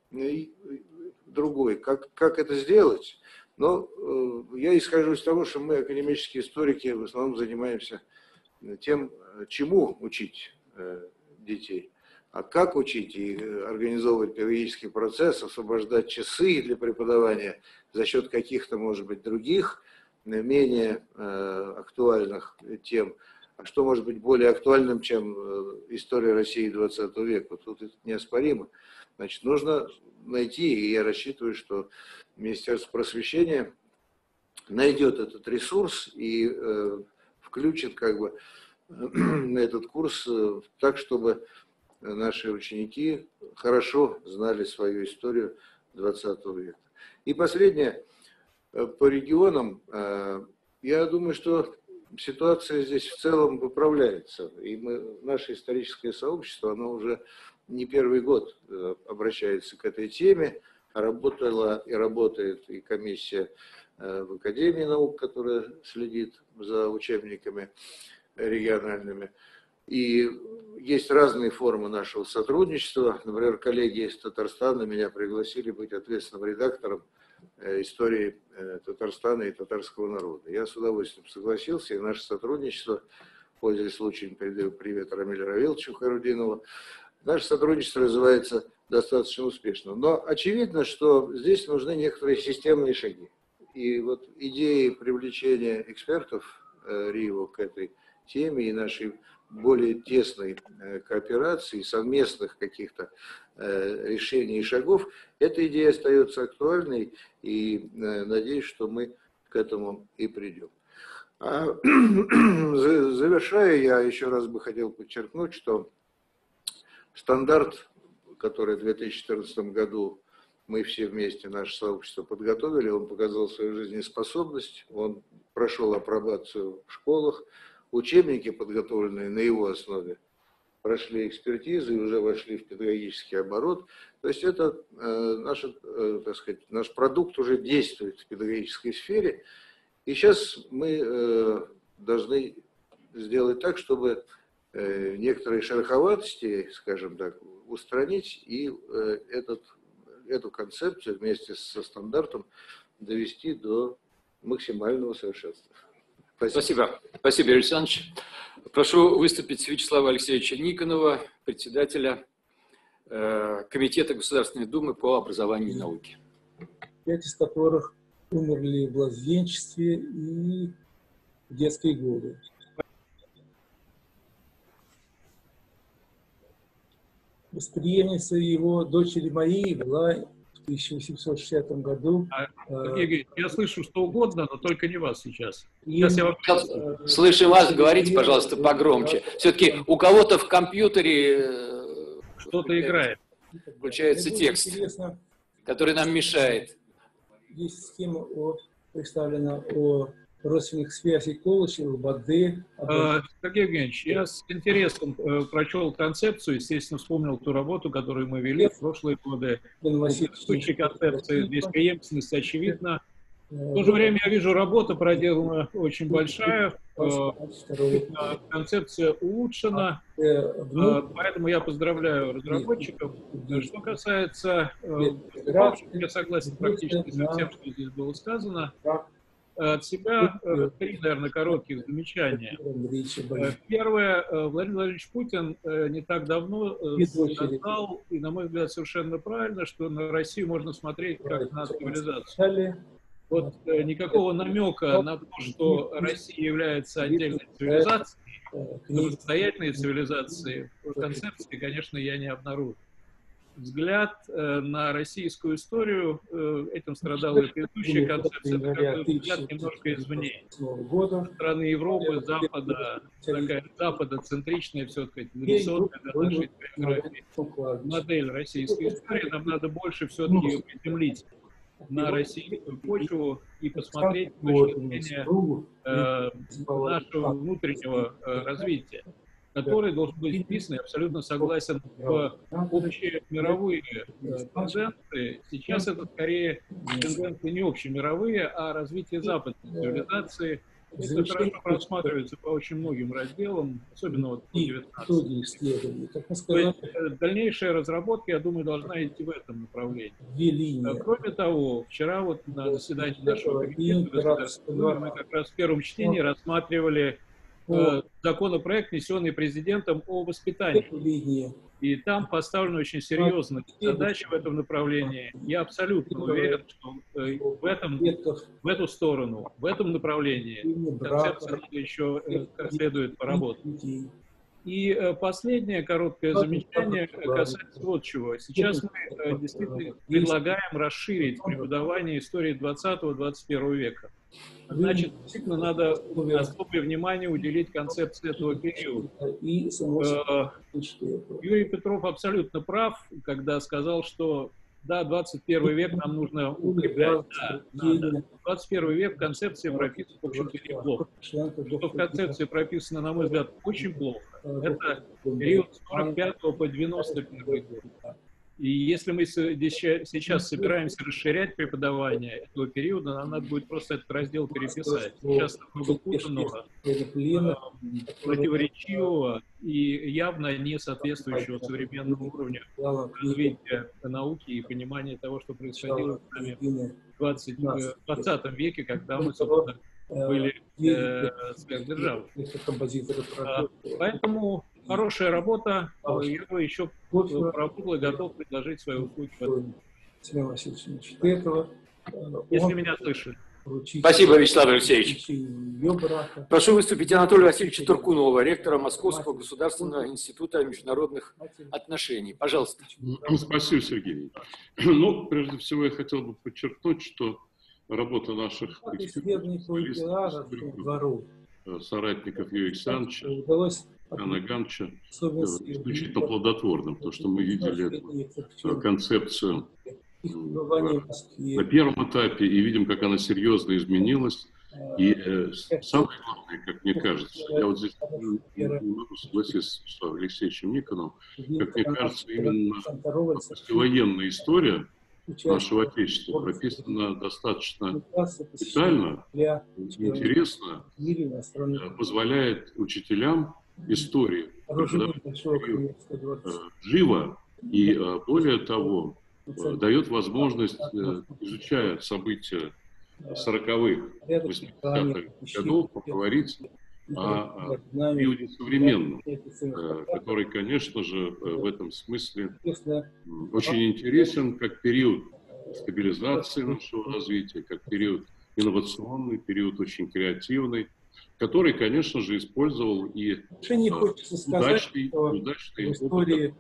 другой, как это сделать? Но я исхожу из того, что мы, академические историки, в основном занимаемся тем, чему учить детей. А как учить и организовывать педагогический процесс, освобождать часы для преподавания за счет каких-то, может быть, других, менее актуальных тем, а что может быть более актуальным, чем история России 20 века? Тут это неоспоримо. Значит, нужно найти, и я рассчитываю, что Министерство просвещения найдет этот ресурс и включит как бы этот курс так, чтобы наши ученики хорошо знали свою историю 20 века. И последнее, по регионам, я думаю, что ситуация здесь в целом выправляется. И наше историческое сообщество, оно уже не первый год обращается к этой теме. Работала и работает и комиссия в Академии наук, которая следит за учебниками региональными. И есть разные формы нашего сотрудничества. Например, коллеги из Татарстана меня пригласили быть ответственным редактором истории Татарстана и татарского народа. Я с удовольствием согласился, и наше сотрудничество, пользуясь случаем, передаю привет Рамилю Равиловичу Хайрудинову, наше сотрудничество развивается достаточно успешно. Но очевидно, что здесь нужны некоторые системные шаги. И вот идеи привлечения экспертов РИО к этой теме и нашей более тесной кооперации, совместных каких-то решений и шагов, эта идея остается актуальной, и надеюсь, что мы к этому и придем. Завершая, я еще раз бы хотел подчеркнуть, что стандарт, который в 2014 году мы все вместе, наше сообщество, подготовили, он показал свою жизнеспособность, он прошел апробацию в школах, учебники, подготовленные на его основе, прошли экспертизу и уже вошли в педагогический оборот. То есть это так сказать, наш продукт уже действует в педагогической сфере. И сейчас мы должны сделать так, чтобы некоторые шероховатости, скажем так, устранить и эту концепцию вместе со стандартом довести до максимального совершенства. Спасибо. Спасибо, Юрий Александрович. Прошу выступить Вячеслава Алексеевича Никонова, председателя Комитета Государственной Думы по образованию и науке. 5 из которых умерли в младенчестве и в детские годы. Восприемница его дочери Марии была в 1860 году. Сергей, я слышу что угодно, но только не вас сейчас. Сейчас я Слышим вас, говорите, пожалуйста, погромче. Все-таки у кого-то в компьютере что-то играет. Включается текст, который нам мешает. Здесь схема представлена о родственных связях Колычева, Бады. Сергей Евгеньевич, я с интересом прочел концепцию, естественно, вспомнил ту работу, которую мы вели в прошлые годы. Сущей концепции здесь преемственность очевидна. В то же время я вижу, работа проделана очень большая, концепция улучшена, поэтому я поздравляю разработчиков. Что касается, я согласен практически со всем, что здесь было сказано. От себя 3, наверное, коротких замечания. Первое, Владимир Владимирович Путин не так давно сказал, и, на мой взгляд, совершенно правильно, что на Россию можно смотреть как на цивилизацию. Вот никакого намека на то, что Россия является отдельной цивилизацией, самостоятельной цивилизацией, в концепции, конечно, я не обнаружил. взгляд на российскую историю, этим страдала и предыдущая концепция, это взгляд немножко извне. Со стороны Европы, Запада, такая западоцентричная, все-таки цивилизационная для нашей биографии модель российской истории. Нам надо больше все-таки ее приземлить на российскую почву и посмотреть с точки зрения нашего внутреннего развития, который должен быть вписан, я абсолютно согласен, в общие мировые тенденции. Сейчас это скорее тенденции не общемировые, а развитие западной цивилизации. Это хорошо просматривается по очень многим разделам, особенно вот по 19. Дальнейшая разработка, я думаю, должна идти в этом направлении. Кроме того, вчера вот на заседании нашего комитета мы как раз в первом чтении рассматривали законопроект, внесенный президентом о воспитании. И там поставлена очень серьезная задача в этом направлении. Я абсолютно уверен, что в эту сторону, в этом направлении концепция надо еще как следует поработать. И последнее короткое замечание касается вот чего. Сейчас мы действительно предлагаем расширить преподавание истории 20-21 века. Значит, действительно надо особое внимание уделить концепции этого периода. Юрий Петров абсолютно прав, когда сказал, что да, 21 век нам нужно укреплять. Да, 21 век в концепции прописан, в общем-то, неплохо. Что в концепции прописано, на мой взгляд, очень плохо. Это период с 45 по 91 год. И если мы сейчас собираемся расширять преподавание этого периода, нам надо будет просто этот раздел переписать. Сейчас много путанного, противоречивого и явно не соответствующего современному уровню развития науки и понимания того, что происходило с нами в 20 веке, когда мы, собственно, были сверхдержавой. Поэтому хорошая работа, я бы еще поработал и готов предложить свои услуги в этом. Если меня слышали. Спасибо, Вячеслав Алексеевич. Прошу выступить Анатолия Васильевича Туркунова, ректора Московского государственного института международных отношений. Пожалуйста. Спасибо, Сергей. Ну, прежде всего, я хотел бы подчеркнуть, что работа наших соратников Юрия Александровича, Анна Гамча исключительно плодотворным, потому что мы видели эту концепцию на первом этапе и видим, как она серьезно изменилась. И самое главное, как мне кажется, я вот здесь не могу согласиться с Алексеем Никоновым, как мне кажется, именно послевоенная история нашего Отечества прописана достаточно детально, интересно, позволяет учителям истории живо и, более того, дает возможность, изучая события 40-х, 80-х годов, поговорить о периоде современном, который, конечно же, в этом смысле очень интересен как период стабилизации нашего развития, как период инновационный, период очень креативный, который, конечно же, использовал и удачный опыт.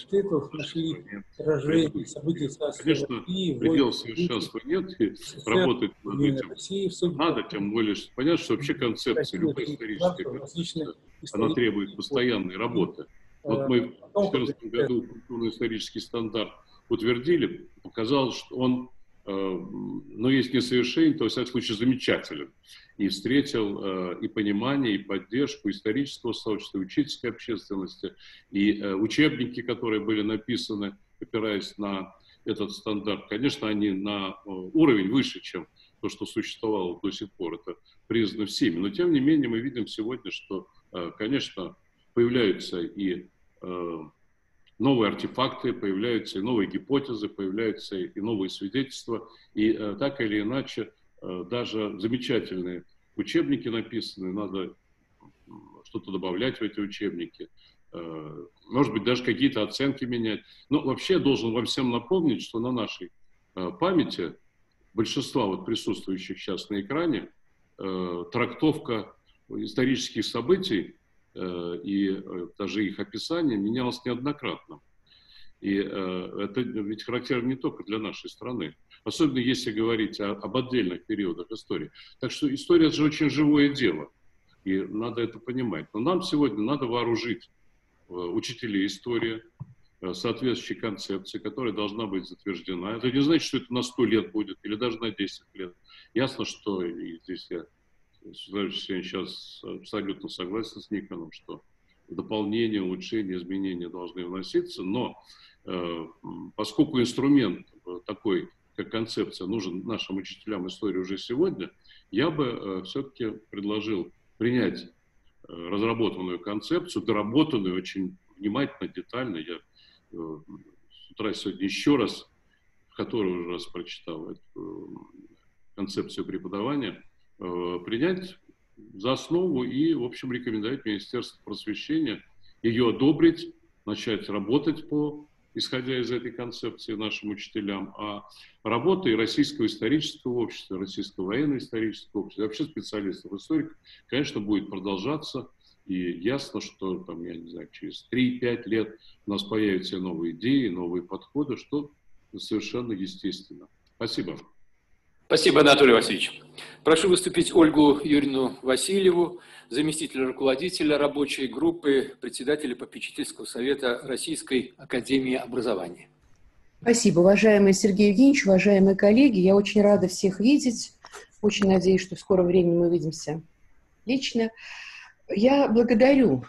Конечно, предела совершенства нет, и работать над этим надо, тем более, что понятно, что вообще концепция, любая историческая концепция, она требует постоянной работы. Вот мы в 2014 году культурно-исторический стандарт утвердили, показалось, что он, но есть несовершенен, то, во всяком случае, замечателен. И встретил и понимание, и поддержку исторического сообщества, учительской общественности, и учебники, которые были написаны, опираясь на этот стандарт. Конечно, они на уровень выше, чем то, что существовало до сих пор. Это признано всеми. Но, тем не менее, мы видим сегодня, что, конечно, появляются и новые артефакты, появляются и новые гипотезы, появляются и новые свидетельства. И так или иначе, даже замечательные учебники написаны, надо что-то добавлять в эти учебники, может быть, даже какие-то оценки менять. Но вообще я должен вам всем напомнить, что на нашей памяти большинства вот присутствующих сейчас на экране трактовка исторических событий и даже их описание менялось неоднократно. И это ведь характерно не только для нашей страны, особенно если говорить об отдельных периодах истории. Так что история же очень живое дело, и надо это понимать. Но нам сегодня надо вооружить учителей истории соответствующей концепции, которая должна быть затверждена. Это не значит, что это на 100 лет будет или даже на 10 лет. Ясно, что, и здесь я сейчас абсолютно согласен с Никоном, что дополнения, улучшения, изменения должны вноситься, но поскольку инструмент такой, как концепция, нужен нашим учителям истории уже сегодня, я бы все-таки предложил принять разработанную концепцию, доработанную очень внимательно, детально. Я с утра сегодня еще раз, в который уже раз прочитал эту концепцию преподавания, принять за основу и, в общем, рекомендовать Министерству просвещения ее одобрить, начать работать исходя из этой концепции нашим учителям, а работа и Российского исторического общества, Российского военно-исторического общества, и вообще специалистов, историков, конечно, будет продолжаться. И ясно, что там, я не знаю, через 3-5 лет у нас появятся новые идеи, новые подходы, что совершенно естественно. Спасибо. Спасибо, Анатолий Васильевич. Прошу выступить Ольгу Юрьевну Васильеву, заместителя руководителя рабочей группы, председателя попечительского совета Российской академии образования. Спасибо, уважаемый Сергей Евгеньевич, уважаемые коллеги. Я очень рада всех видеть. Очень надеюсь, что в скором времени мы увидимся лично. Я благодарила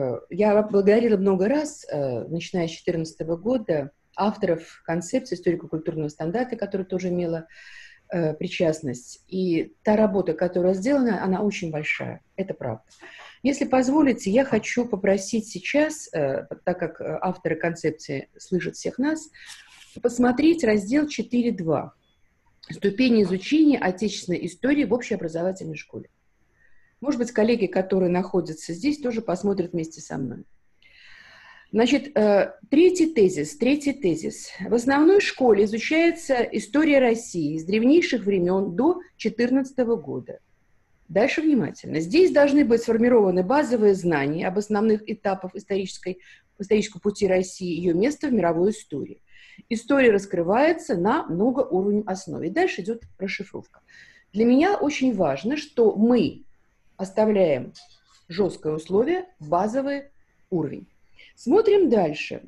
много раз, начиная с 2014 года, авторов концепции историко-культурного стандарта, которая тоже имела причастность. И та работа, которая сделана, она очень большая. Это правда. Если позволите, я хочу попросить сейчас, так как авторы концепции слышат всех нас, посмотреть раздел 4.2 «Ступени изучения отечественной истории в общеобразовательной школе». Может быть, коллеги, которые находятся здесь, тоже посмотрят вместе со мной. Значит, третий тезис. В основной школе изучается история России с древнейших времен до 2014 года. Дальше внимательно. Здесь должны быть сформированы базовые знания об основных этапах исторического пути России и ее места в мировой истории. История раскрывается на многоуровневой основе. Дальше идет расшифровка. Для меня очень важно, что мы оставляем жесткое условие, базовый уровень. Смотрим дальше.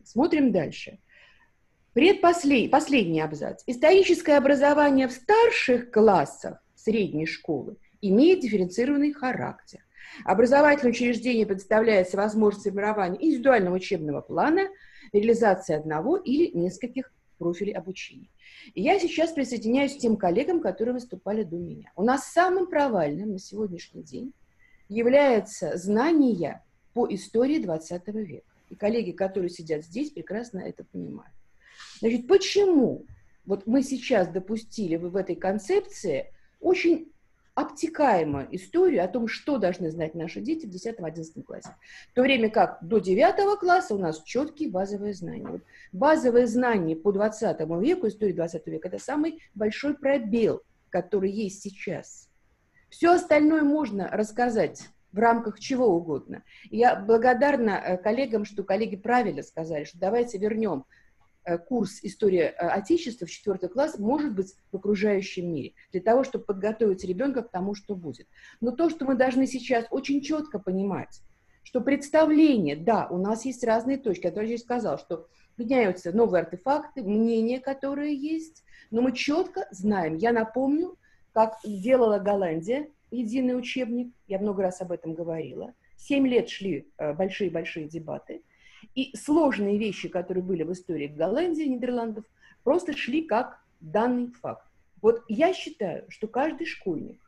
Последний абзац. Историческое образование в старших классах средней школы имеет дифференцированный характер. Образовательное учреждение предоставляется возможность формирования индивидуального учебного плана, реализации одного или нескольких профилей обучения. И я сейчас присоединяюсь к тем коллегам, которые выступали до меня. У нас самым провальным на сегодняшний день является знание по истории XX века. И коллеги, которые сидят здесь, прекрасно это понимают. Значит, почему вот мы сейчас допустили в этой концепции очень обтекаемую историю о том, что должны знать наши дети в 10-11 классе. В то время как до 9 класса у нас четкие базовые знания. Вот базовые знания по 20 веку, истории 20 века, это самый большой пробел, который есть сейчас. Все остальное можно рассказать в рамках чего угодно. И я благодарна коллегам, что коллеги правильно сказали, что давайте вернем курс «История Отечества» в 4 класс, может быть, в окружающем мире, для того, чтобы подготовить ребенка к тому, что будет. Но то, что мы должны сейчас очень четко понимать, что представление, да, у нас есть разные точки, я здесь сказал, что меняются новые артефакты, мнения, которые есть, но мы четко знаем, я напомню, как делала Голландия, единый учебник, я много раз об этом говорила, 7 лет шли большие-большие дебаты, и сложные вещи, которые были в истории Голландии, Нидерландов, просто шли как данный факт. Вот я считаю, что каждый школьник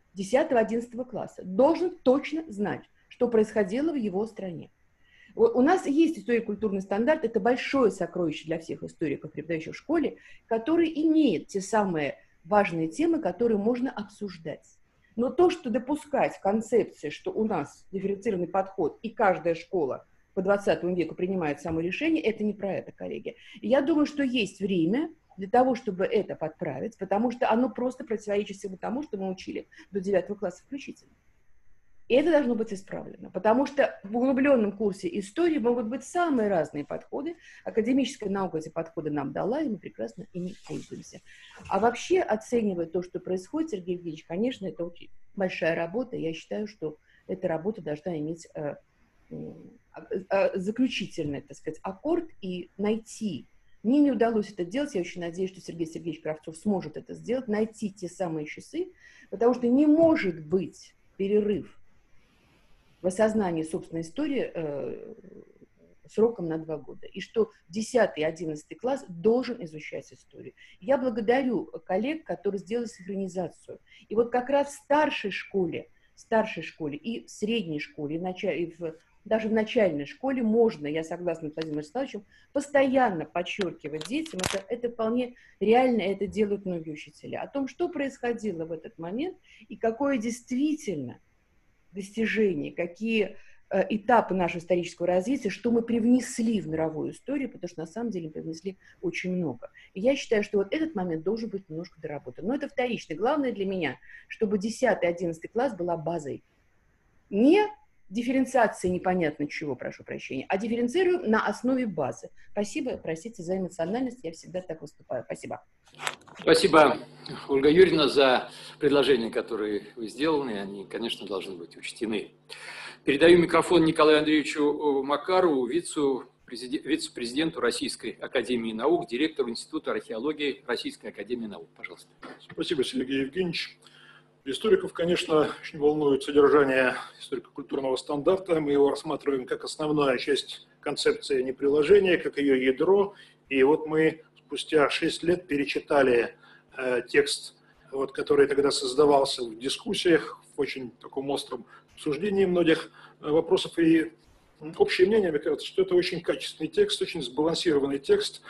10-11 класса должен точно знать, что происходило в его стране. У нас есть историко-культурный стандарт, это большое сокровище для всех историков, преподающих в школе, который имеет те самые важные темы, которые можно обсуждать. Но то, что допускать в концепции, что у нас дифференцированный подход, и каждая школа по 20 веку принимает само решение, это не про это, коллеги. И я думаю, что есть время для того, чтобы это подправить, потому что оно просто противоречит всему тому, что мы учили до 9 класса включительно. И это должно быть исправлено, потому что в углубленном курсе истории могут быть самые разные подходы. Академическая наука эти подходы нам дала, и мы прекрасно ими пользуемся. А вообще, оценивая то, что происходит, Сергей Евгеньевич, конечно, это очень большая работа. Я считаю, что эта работа должна иметь заключительный, так сказать, аккорд и найти. Мне не удалось это делать, я очень надеюсь, что Сергей Сергеевич Кравцов сможет это сделать, найти те самые часы, потому что не может быть перерыв в осознании собственной истории сроком на 2 года. И что 10 и 11 класс должен изучать историю. Я благодарю коллег, которые сделали синхронизацию. И вот как раз в старшей школе и в средней школе, даже в начальной школе можно, я согласна с Владимиром Вячеславовичем, постоянно подчеркивать детям, это вполне реально, это делают многие учителя, о том, что происходило в этот момент и какое действительно достижение, какие этапы нашего исторического развития, что мы привнесли в мировую историю, потому что на самом деле привнесли очень много. И я считаю, что вот этот момент должен быть немножко доработан. Но это вторично. Главное для меня, чтобы 10-11 класс была базой. Не дифференциация непонятно чего, прошу прощения, а дифференцирую на основе базы. Спасибо, простите за эмоциональность, я всегда так выступаю. Спасибо. Спасибо, Ольга Юрьевна, за предложения, которые вы сделаны. Они, конечно, должны быть учтены. Передаю микрофон Николаю Андреевичу Макарову, вице-президенту Российской академии наук, директору Института археологии Российской академии наук. Пожалуйста. Спасибо, Сергей Евгеньевич. Историков, конечно, очень волнует содержание историко-культурного стандарта. Мы его рассматриваем как основная часть концепции, а не приложения, как ее ядро. И вот мы спустя 6 лет перечитали текст, который тогда создавался в дискуссиях, в очень таком остром обсуждении многих вопросов. И общее мнение, мне кажется, что это очень качественный текст, очень сбалансированный текст,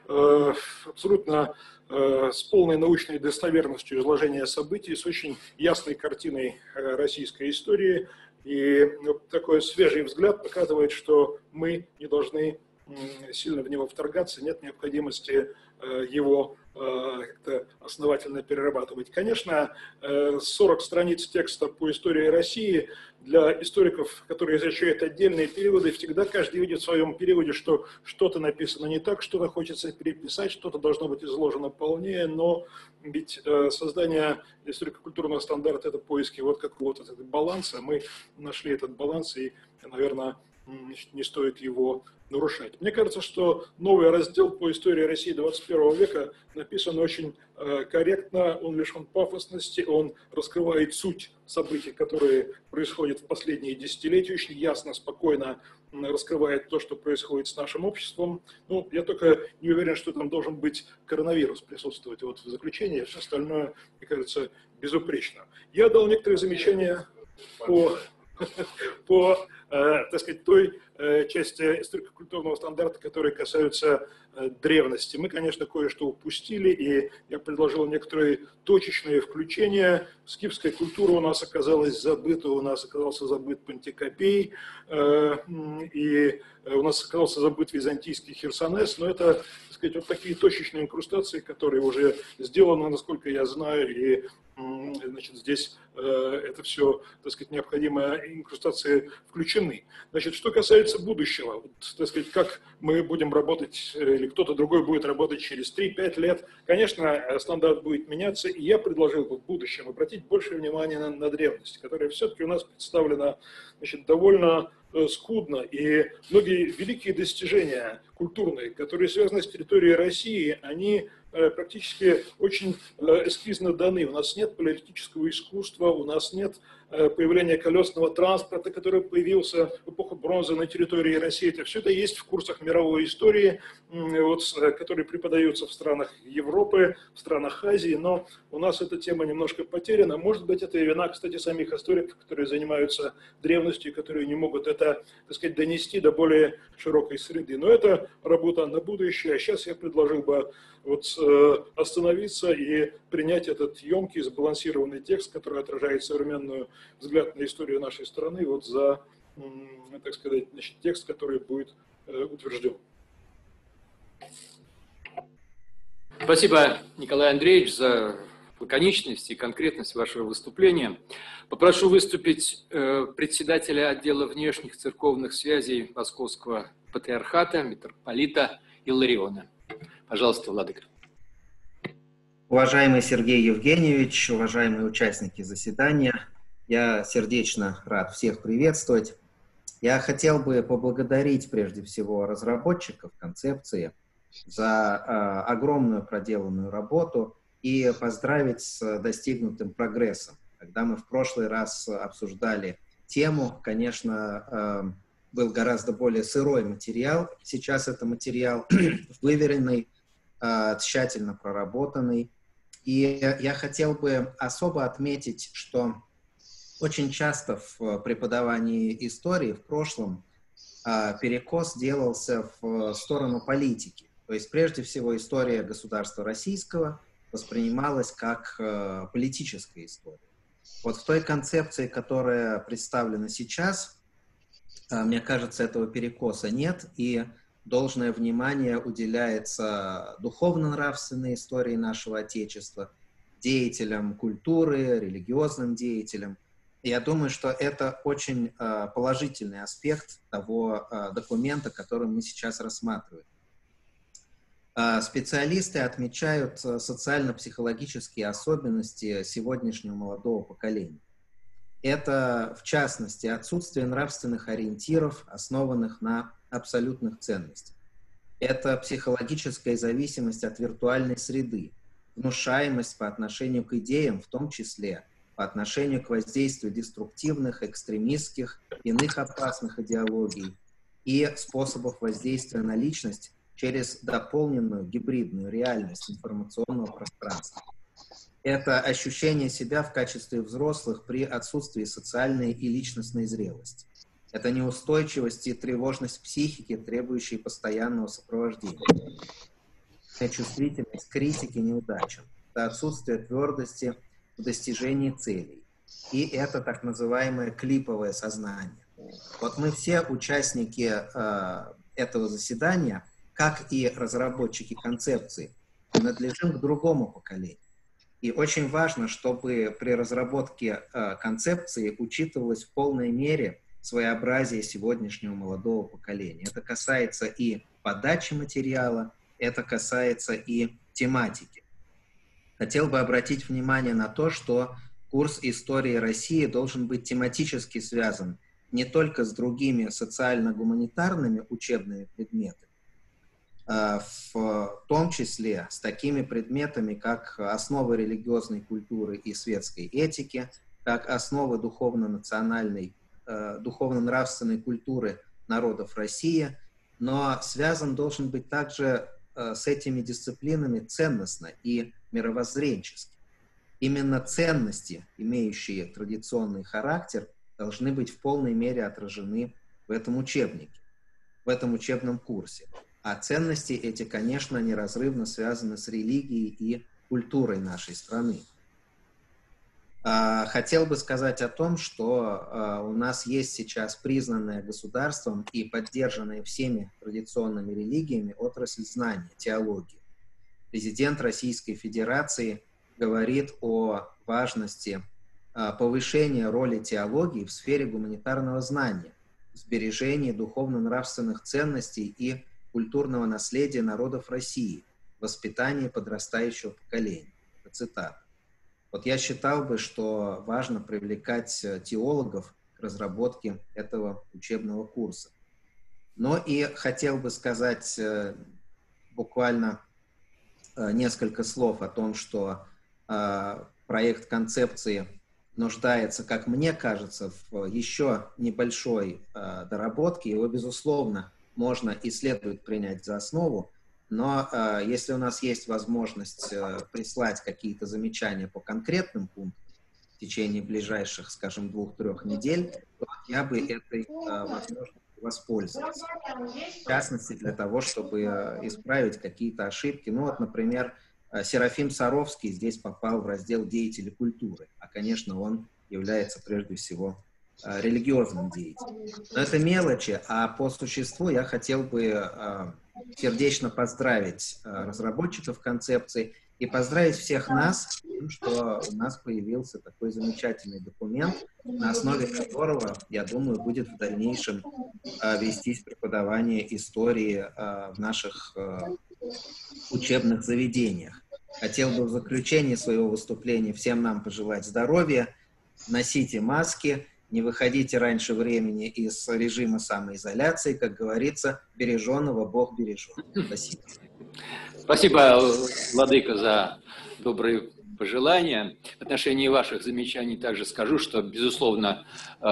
абсолютно с полной научной достоверностью изложения событий, с очень ясной картиной российской истории. И такой свежий взгляд показывает, что мы не должны сильно в него вторгаться, нет необходимости его как-то основательно перерабатывать. Конечно, 40 страниц текста по истории России для историков, которые изучают отдельные периоды, всегда каждый видит в своем периоде, что что-то написано не так, что-то хочется переписать, что-то должно быть изложено полнее, но ведь создание историко-культурного стандарта – это поиски вот какого-то баланса. Мы нашли этот баланс, и, наверное, не стоит его нарушать. Мне кажется, что новый раздел по истории России 21 века написан очень корректно, он лишен пафосности, он раскрывает суть событий, которые происходят в последние десятилетия, очень ясно, спокойно раскрывает то, что происходит с нашим обществом. Ну, я только не уверен, что там должен быть коронавирус присутствовать в заключении, все остальное, мне кажется, безупречно. Я дал некоторые замечания по так сказать, той части историко-культурного стандарта, которые касаются древности. Мы, конечно, кое-что упустили, и я предложил некоторые точечные включения. Скифская культура у нас оказалась забыта, у нас оказался забыт Пантикопей, и у нас оказался забыт византийский Херсонес, но это, так сказать, вот такие точечные инкрустации, которые уже сделаны, насколько я знаю, и значит, здесь это все, так сказать, необходимые инкрустации включены. Значит, что касается будущего, вот, так сказать, как мы будем работать, или кто-то другой будет работать через 3-5 лет, конечно, стандарт будет меняться, и я предложил бы в будущем обратить больше внимания на древность, которая все-таки у нас представлена, значит, довольно скудно, и многие великие достижения культурные, которые связаны с территорией России, они практически очень эскизно даны. У нас нет политического искусства, у нас нет появления колесного транспорта, который появился в эпоху бронзы на территории России. Это все это есть в курсах мировой истории, вот, которые преподаются в странах Европы, в странах Азии, но у нас эта тема немножко потеряна. Может быть, это и вина, кстати, самих историков, которые занимаются древностью, которые не могут это, так сказать, донести до более широкой среды. Но это работа на будущее. А сейчас я предложил бы вот остановиться и принять этот емкий, сбалансированный текст, который отражает современный взгляд на историю нашей страны, вот за, так сказать, значит, текст, который будет утвержден. Спасибо, Николай Андреевич, за лаконичность и конкретность вашего выступления. Попрошу выступить председателя отдела внешних церковных связей Московского патриархата, митрополита Иллариона. Пожалуйста, владыка. Уважаемый Сергей Евгеньевич, уважаемые участники заседания, я сердечно рад всех приветствовать. Я хотел бы поблагодарить прежде всего разработчиков концепции за огромную проделанную работу и поздравить с достигнутым прогрессом. Когда мы в прошлый раз обсуждали тему, конечно, был гораздо более сырой материал. Сейчас это материал выверенный, тщательно проработанный. И я хотел бы особо отметить, что очень часто в преподавании истории в прошлом перекос делался в сторону политики. То есть, прежде всего, история государства российского воспринималась как политическая история. Вот в той концепции, которая представлена сейчас, мне кажется, этого перекоса нет, и должное внимание уделяется духовно-нравственной истории нашего Отечества, деятелям культуры, религиозным деятелям. И я думаю, что это очень положительный аспект того документа, который мы сейчас рассматриваем. Специалисты отмечают социально-психологические особенности сегодняшнего молодого поколения. Это, в частности, отсутствие нравственных ориентиров, основанных на абсолютных ценностях. Это психологическая зависимость от виртуальной среды, внушаемость по отношению к идеям, в том числе по отношению к воздействию деструктивных, экстремистских, иных опасных идеологий и способов воздействия на личность через дополненную гибридную реальность информационного пространства. Это ощущение себя в качестве взрослых при отсутствии социальной и личностной зрелости. Это неустойчивость и тревожность психики, требующие постоянного сопровождения. Это чувствительность к критике неудачам. Это отсутствие твердости в достижении целей. И это так называемое клиповое сознание. Вот мы все участники этого заседания, как и разработчики концепции, принадлежим к другому поколению. И очень важно, чтобы при разработке концепции учитывалось в полной мере своеобразие сегодняшнего молодого поколения. Это касается и подачи материала, это касается и тематики. Хотел бы обратить внимание на то, что курс истории России должен быть тематически связан не только с другими социально-гуманитарными учебными предметами, в том числе с такими предметами, как основы религиозной культуры и светской этики, как основы духовно-национальной, духовно-нравственной культуры народов России, но связан должен быть также с этими дисциплинами ценностно и мировоззренчески. Именно ценности, имеющие традиционный характер, должны быть в полной мере отражены в этом учебнике, в этом учебном курсе. А ценности эти, конечно, неразрывно связаны с религией и культурой нашей страны. Хотел бы сказать о том, что у нас есть сейчас признанная государством и поддержанная всеми традиционными религиями отрасль знания, теологии. Президент Российской Федерации говорит о важности повышения роли теологии в сфере гуманитарного знания, сбережения духовно-нравственных ценностей и культурного наследия народов России, воспитания подрастающего поколения. Цитата. Вот я считал бы, что важно привлекать теологов к разработке этого учебного курса. Но и хотел бы сказать буквально несколько слов о том, что проект концепции нуждается, как мне кажется, в еще небольшой доработке. Его, безусловно, можно и следует принять за основу, но если у нас есть возможность прислать какие-то замечания по конкретным пунктам в течение ближайших, скажем, 2-3 недель, то я бы этой возможностью воспользовался. В частности, для того, чтобы исправить какие-то ошибки. Ну вот, например, Серафим Саровский здесь попал в раздел «Деятели культуры», а, конечно, он является прежде всего религиозным деятелем. Но это мелочи, а по существу я хотел бы сердечно поздравить разработчиков концепции и поздравить всех нас с тем, что у нас появился такой замечательный документ, на основе которого, я думаю, будет в дальнейшем вестись преподавание истории в наших учебных заведениях. Хотел бы в заключении своего выступления всем нам пожелать здоровья, носите маски, не выходите раньше времени из режима самоизоляции, как говорится, береженного Бог бережет. Спасибо. Спасибо, владыка, за добрые пожелания. В отношении ваших замечаний также скажу, что, безусловно,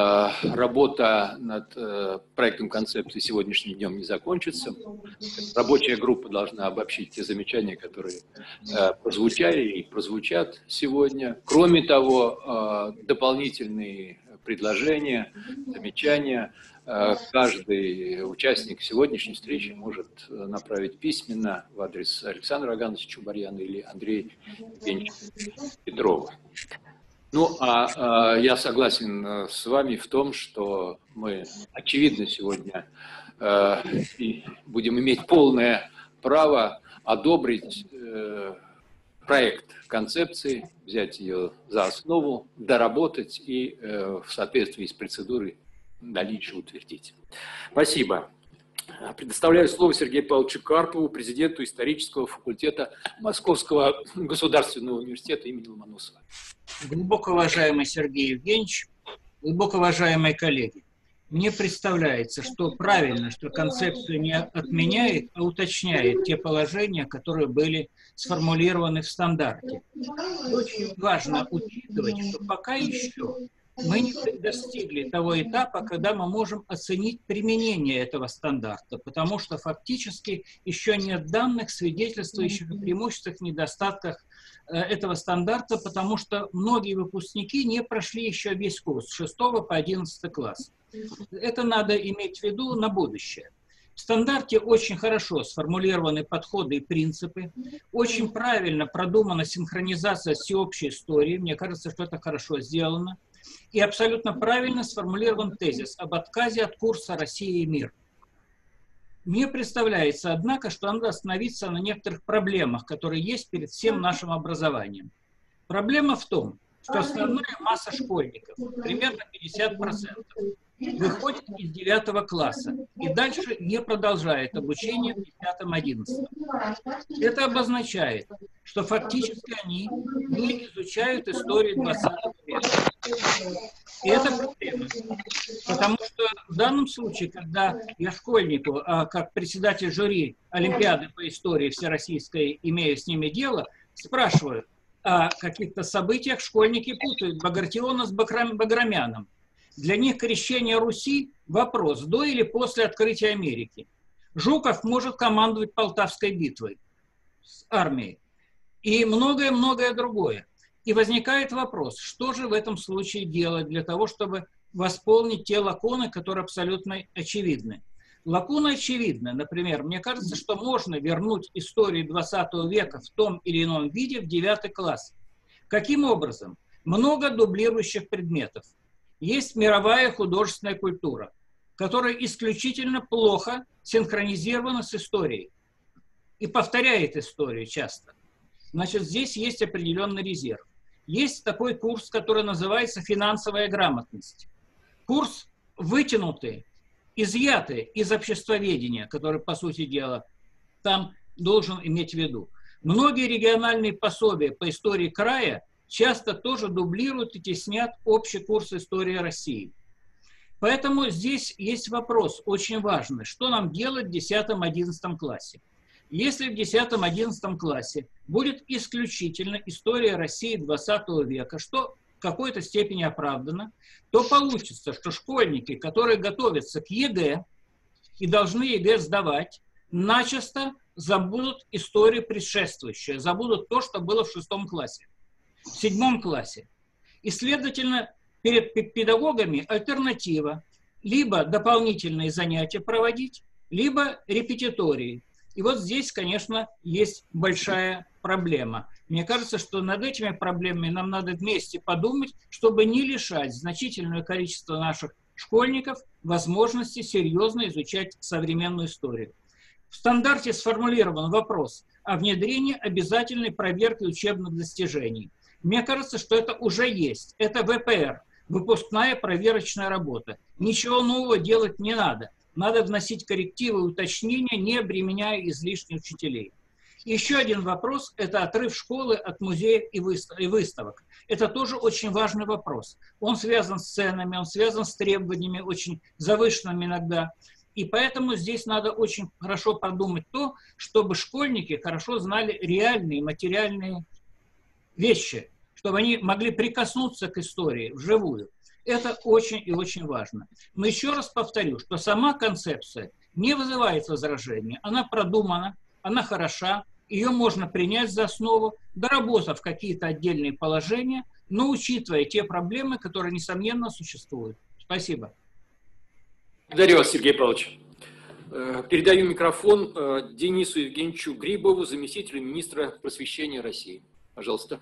работа над проектом концепции сегодняшним днем не закончится. Рабочая группа должна обобщить те замечания, которые прозвучали и прозвучат сегодня. Кроме того, дополнительные предложения, замечания каждый участник сегодняшней встречи может направить письменно в адрес Александра Агановича Чубарьяна или Андрея Евгеньевича Петрова. Ну, я согласен с вами в том, что мы, очевидно, сегодня будем иметь полное право одобрить проект концепции, взять ее за основу, доработать и в соответствии с процедурой дальше утвердить. Спасибо. Предоставляю слово Сергею Павловичу Карпову, президенту исторического факультета Московского государственного университета имени Ломоносова. Глубоко уважаемый Сергей Евгеньевич, глубоко уважаемые коллеги, мне представляется, что правильно, что концепцию не отменяет, а уточняет те положения, которые были сформулированы в стандарте. Очень важно учитывать, что пока еще мы не достигли того этапа, когда мы можем оценить применение этого стандарта, потому что фактически еще нет данных, свидетельствующих о преимуществах и недостатках этого стандарта, потому что многие выпускники не прошли еще весь курс с 6 по 11 класс. Это надо иметь в виду на будущее. В стандарте очень хорошо сформулированы подходы и принципы, очень правильно продумана синхронизация всеобщей истории, мне кажется, что это хорошо сделано, и абсолютно правильно сформулирован тезис об отказе от курса «Россия и мир». Мне представляется, однако, что надо остановиться на некоторых проблемах, которые есть перед всем нашим образованием. Проблема в том, что основная масса школьников, примерно 50%, выходит из 9 класса и дальше не продолжает обучение в 10-11. Это обозначает, что фактически они не изучают историю 20 века. И это проблема. Потому что в данном случае, когда я школьнику, как председатель жюри Олимпиады по истории всероссийской, имею с ними дело, спрашиваю о каких-то событиях, школьники путают Багратиона с Баграмяном. Для них крещение Руси – вопрос, до или после открытия Америки. Жуков может командовать Полтавской битвой с армией. И многое-многое другое. И возникает вопрос, что же в этом случае делать для того, чтобы восполнить те лакуны, которые абсолютно очевидны. Лакуны очевидны. Например, мне кажется, что можно вернуть историю 20 века в том или ином виде в 9 класс. Каким образом? Много дублирующих предметов. Есть мировая художественная культура, которая исключительно плохо синхронизирована с историей и повторяет историю часто. Значит, здесь есть определенный резерв. Есть такой курс, который называется «Финансовая грамотность». Курс вытянутый, изъятый из обществоведения, который, по сути дела, там должен иметь в виду. Многие региональные пособия по истории края часто тоже дублируют и теснят общий курс истории России. Поэтому здесь есть вопрос очень важный. Что нам делать в 10-11 классе? Если в 10-11 классе будет исключительно история России 20 века, что в какой-то степени оправдано, то получится, что школьники, которые готовятся к ЕГЭ и должны ЕГЭ сдавать, начисто забудут историю предшествующую, забудут то, что было в 6 классе. В 7 классе. И, следовательно, перед педагогами альтернатива. Либо дополнительные занятия проводить, либо репетитории. И вот здесь, конечно, есть большая проблема. Мне кажется, что над этими проблемами нам надо вместе подумать, чтобы не лишать значительное количество наших школьников возможности серьезно изучать современную историю. В стандарте сформулирован вопрос о внедрении обязательной проверки учебных достижений. Мне кажется, что это уже есть. Это ВПР, выпускная проверочная работа. Ничего нового делать не надо. Надо вносить коррективы и уточнения, не обременяя излишне учителей. Еще один вопрос – это отрыв школы от музеев и выставок. Это тоже очень важный вопрос. Он связан с ценами, он связан с требованиями, очень завышенными иногда. И поэтому здесь надо очень хорошо продумать то, чтобы школьники хорошо знали реальные материальные вещи, чтобы они могли прикоснуться к истории вживую. Это очень и очень важно. Но еще раз повторю, что сама концепция не вызывает возражения. Она продумана, она хороша, ее можно принять за основу, доработав какие-то отдельные положения, но учитывая те проблемы, которые, несомненно, существуют. Спасибо. Благодарю вас, Сергей Павлович. Передаю микрофон Денису Евгеньевичу Грибову, заместителю министра просвещения России. Пожалуйста.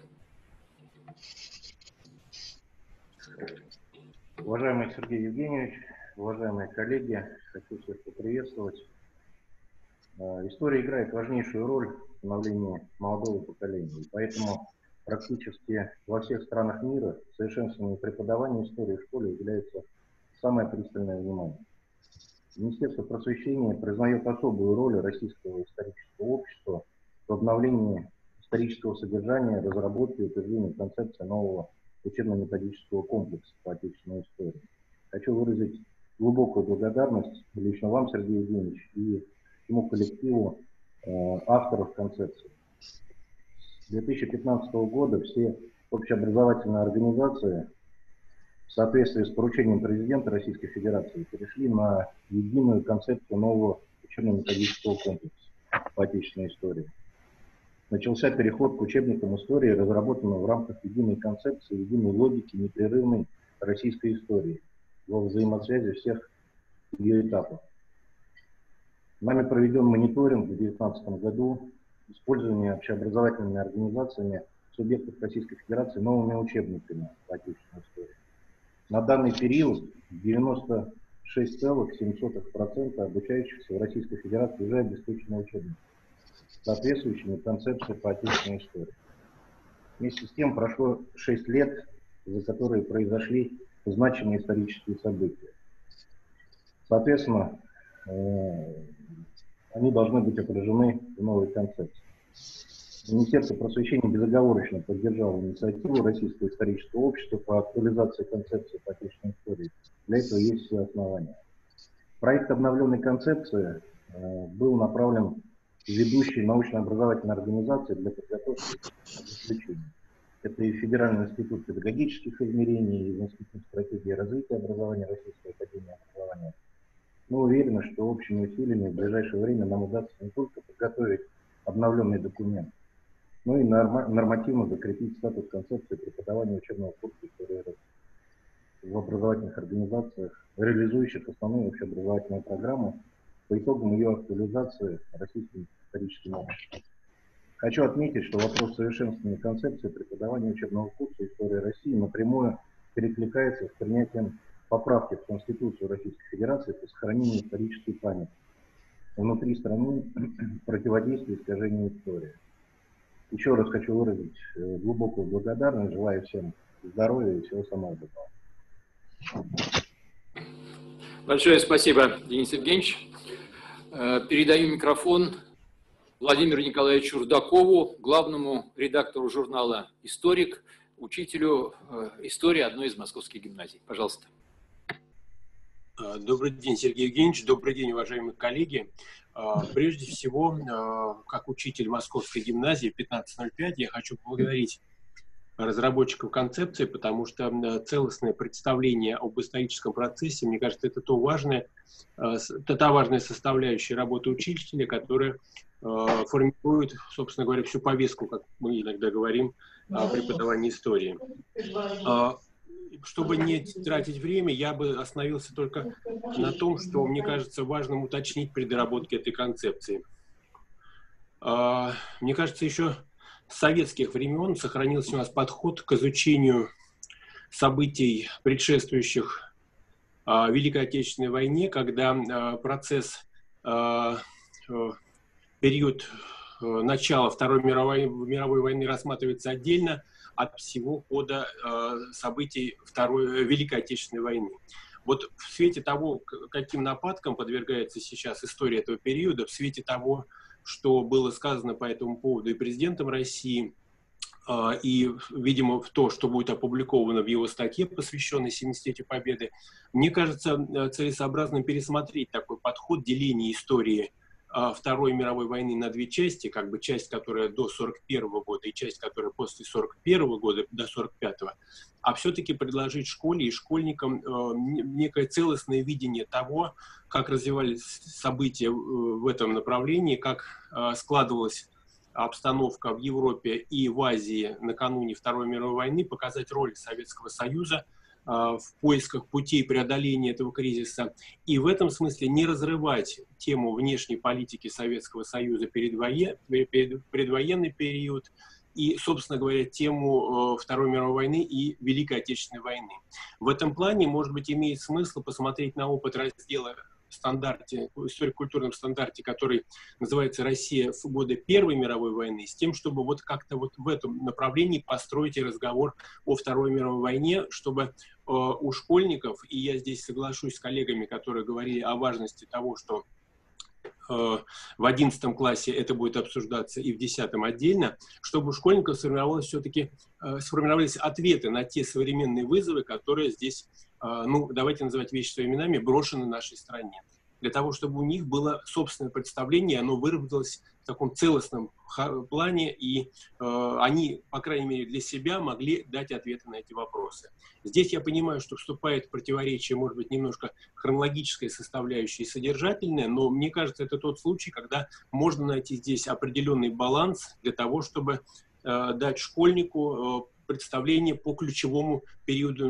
Уважаемый Сергей Евгеньевич, уважаемые коллеги, хочу всех поприветствовать. История играет важнейшую роль в становлении молодого поколения, и поэтому практически во всех странах мира совершенствование преподавания истории в школе уделяется самое пристальное внимание. Министерство просвещения признает особую роль российского исторического общества в обновлении исторического содержания, разработке и утверждении концепции нового учебно-методического комплекса по отечественной истории. Хочу выразить глубокую благодарность лично вам, Сергей Евгеньевич, и всему коллективу авторов концепции. С 2015 года все общеобразовательные организации в соответствии с поручением президента Российской Федерации перешли на единую концепцию нового учебно-методического комплекса по отечественной истории. Начался переход к учебникам истории, разработанным в рамках единой концепции, единой логики непрерывной российской истории во взаимосвязи всех ее этапов. Нами проведен мониторинг в 2019 году использования общеобразовательными организациями субъектов Российской Федерации новыми учебниками по отечественной истории. На данный период 96,7% обучающихся в Российской Федерации уже обеспечены учебниками, соответствующими концепции по отечественной истории. Вместе с тем прошло 6 лет, за которые произошли значимые исторические события. Соответственно, они должны быть отражены в новой концепции. Министерство просвещения безоговорочно поддержало инициативу Российского исторического общества по актуализации концепции по отечественной истории. Для этого есть все основания. Проект обновленной концепции был направлен в ведущие научно-образовательные организации для подготовки к заключению. Это и Федеральный институт педагогических измерений, и Институт стратегии развития образования Российской академии образования. Мы уверены, что общими усилиями в ближайшее время нам удастся не только подготовить обновленный документ, но и нормативно закрепить статус концепции преподавания учебного курса истории России в образовательных организациях, реализующих основную общеобразовательную программу по итогам ее актуализации российским историческим обществом. Хочу отметить, что вопрос совершенствования концепции преподавания учебного курса истории России напрямую перекликается с принятием поправки в Конституцию Российской Федерации по сохранению исторической памяти внутри страны, противодействию искажению истории. Еще раз хочу выразить глубокую благодарность, желаю всем здоровья и всего самого доброго. Большое спасибо, Денис Евгеньевич. Передаю микрофон Владимиру Николаевичу Рудакову, главному редактору журнала «Историк», учителю истории одной из московских гимназий. Пожалуйста. Добрый день, Сергей Евгеньевич. Добрый день, уважаемые коллеги. Прежде всего, как учитель Московской гимназии 1505, я хочу поблагодарить разработчиков концепции, потому что целостное представление об историческом процессе, мне кажется, это та важная составляющая работы учителя, которая формирует, собственно говоря, всю повестку, как мы иногда говорим, о преподавании истории. Чтобы не тратить время, я бы остановился только на том, что мне кажется важным уточнить при доработке этой концепции. Мне кажется, еще с советских времен сохранился у нас подход к изучению событий, предшествующих Великой Отечественной войне, когда процесс период начала Второй мировой войны рассматривается отдельно от всего хода событий Великой Отечественной войны. Вот в свете того, каким нападкам подвергается сейчас история этого периода, в свете того, что было сказано по этому поводу и президентом России, и, видимо, в то, что будет опубликовано в его статье, посвященной 70-летию Победы, мне кажется целесообразным пересмотреть такой подход деления истории Второй мировой войны на две части, как бы часть, которая до 1941 года и часть, которая после 1941 года до 1945, а все-таки предложить школе и школьникам некое целостное видение того, как развивались события в этом направлении, как складывалась обстановка в Европе и в Азии накануне Второй мировой войны, показать роль Советского Союза в поисках путей преодоления этого кризиса. И в этом смысле не разрывать тему внешней политики Советского Союза предвоенный период и, собственно говоря, тему Второй мировой войны и Великой Отечественной войны. В этом плане, может быть, имеет смысл посмотреть на опыт раздела историко-культурном стандарте, который называется «Россия в годы Первой мировой войны», с тем, чтобы вот как-то вот в этом направлении построить разговор о Второй мировой войне, чтобы у школьников, и я здесь соглашусь с коллегами, которые говорили о важности того, что в 11 классе это будет обсуждаться и в 10 отдельно, чтобы у школьников сформировались ответы на те современные вызовы, которые здесь, ну, давайте называть вещи своими именами, брошены нашей стране. Для того, чтобы у них было собственное представление, оно выработалось в таком целостном плане, и они, по крайней мере, для себя могли дать ответы на эти вопросы. Здесь я понимаю, что вступает в противоречие, может быть, немножко хронологическая составляющая и содержательная, но мне кажется, это тот случай, когда можно найти здесь определенный баланс для того, чтобы дать школьнику представление по ключевому периоду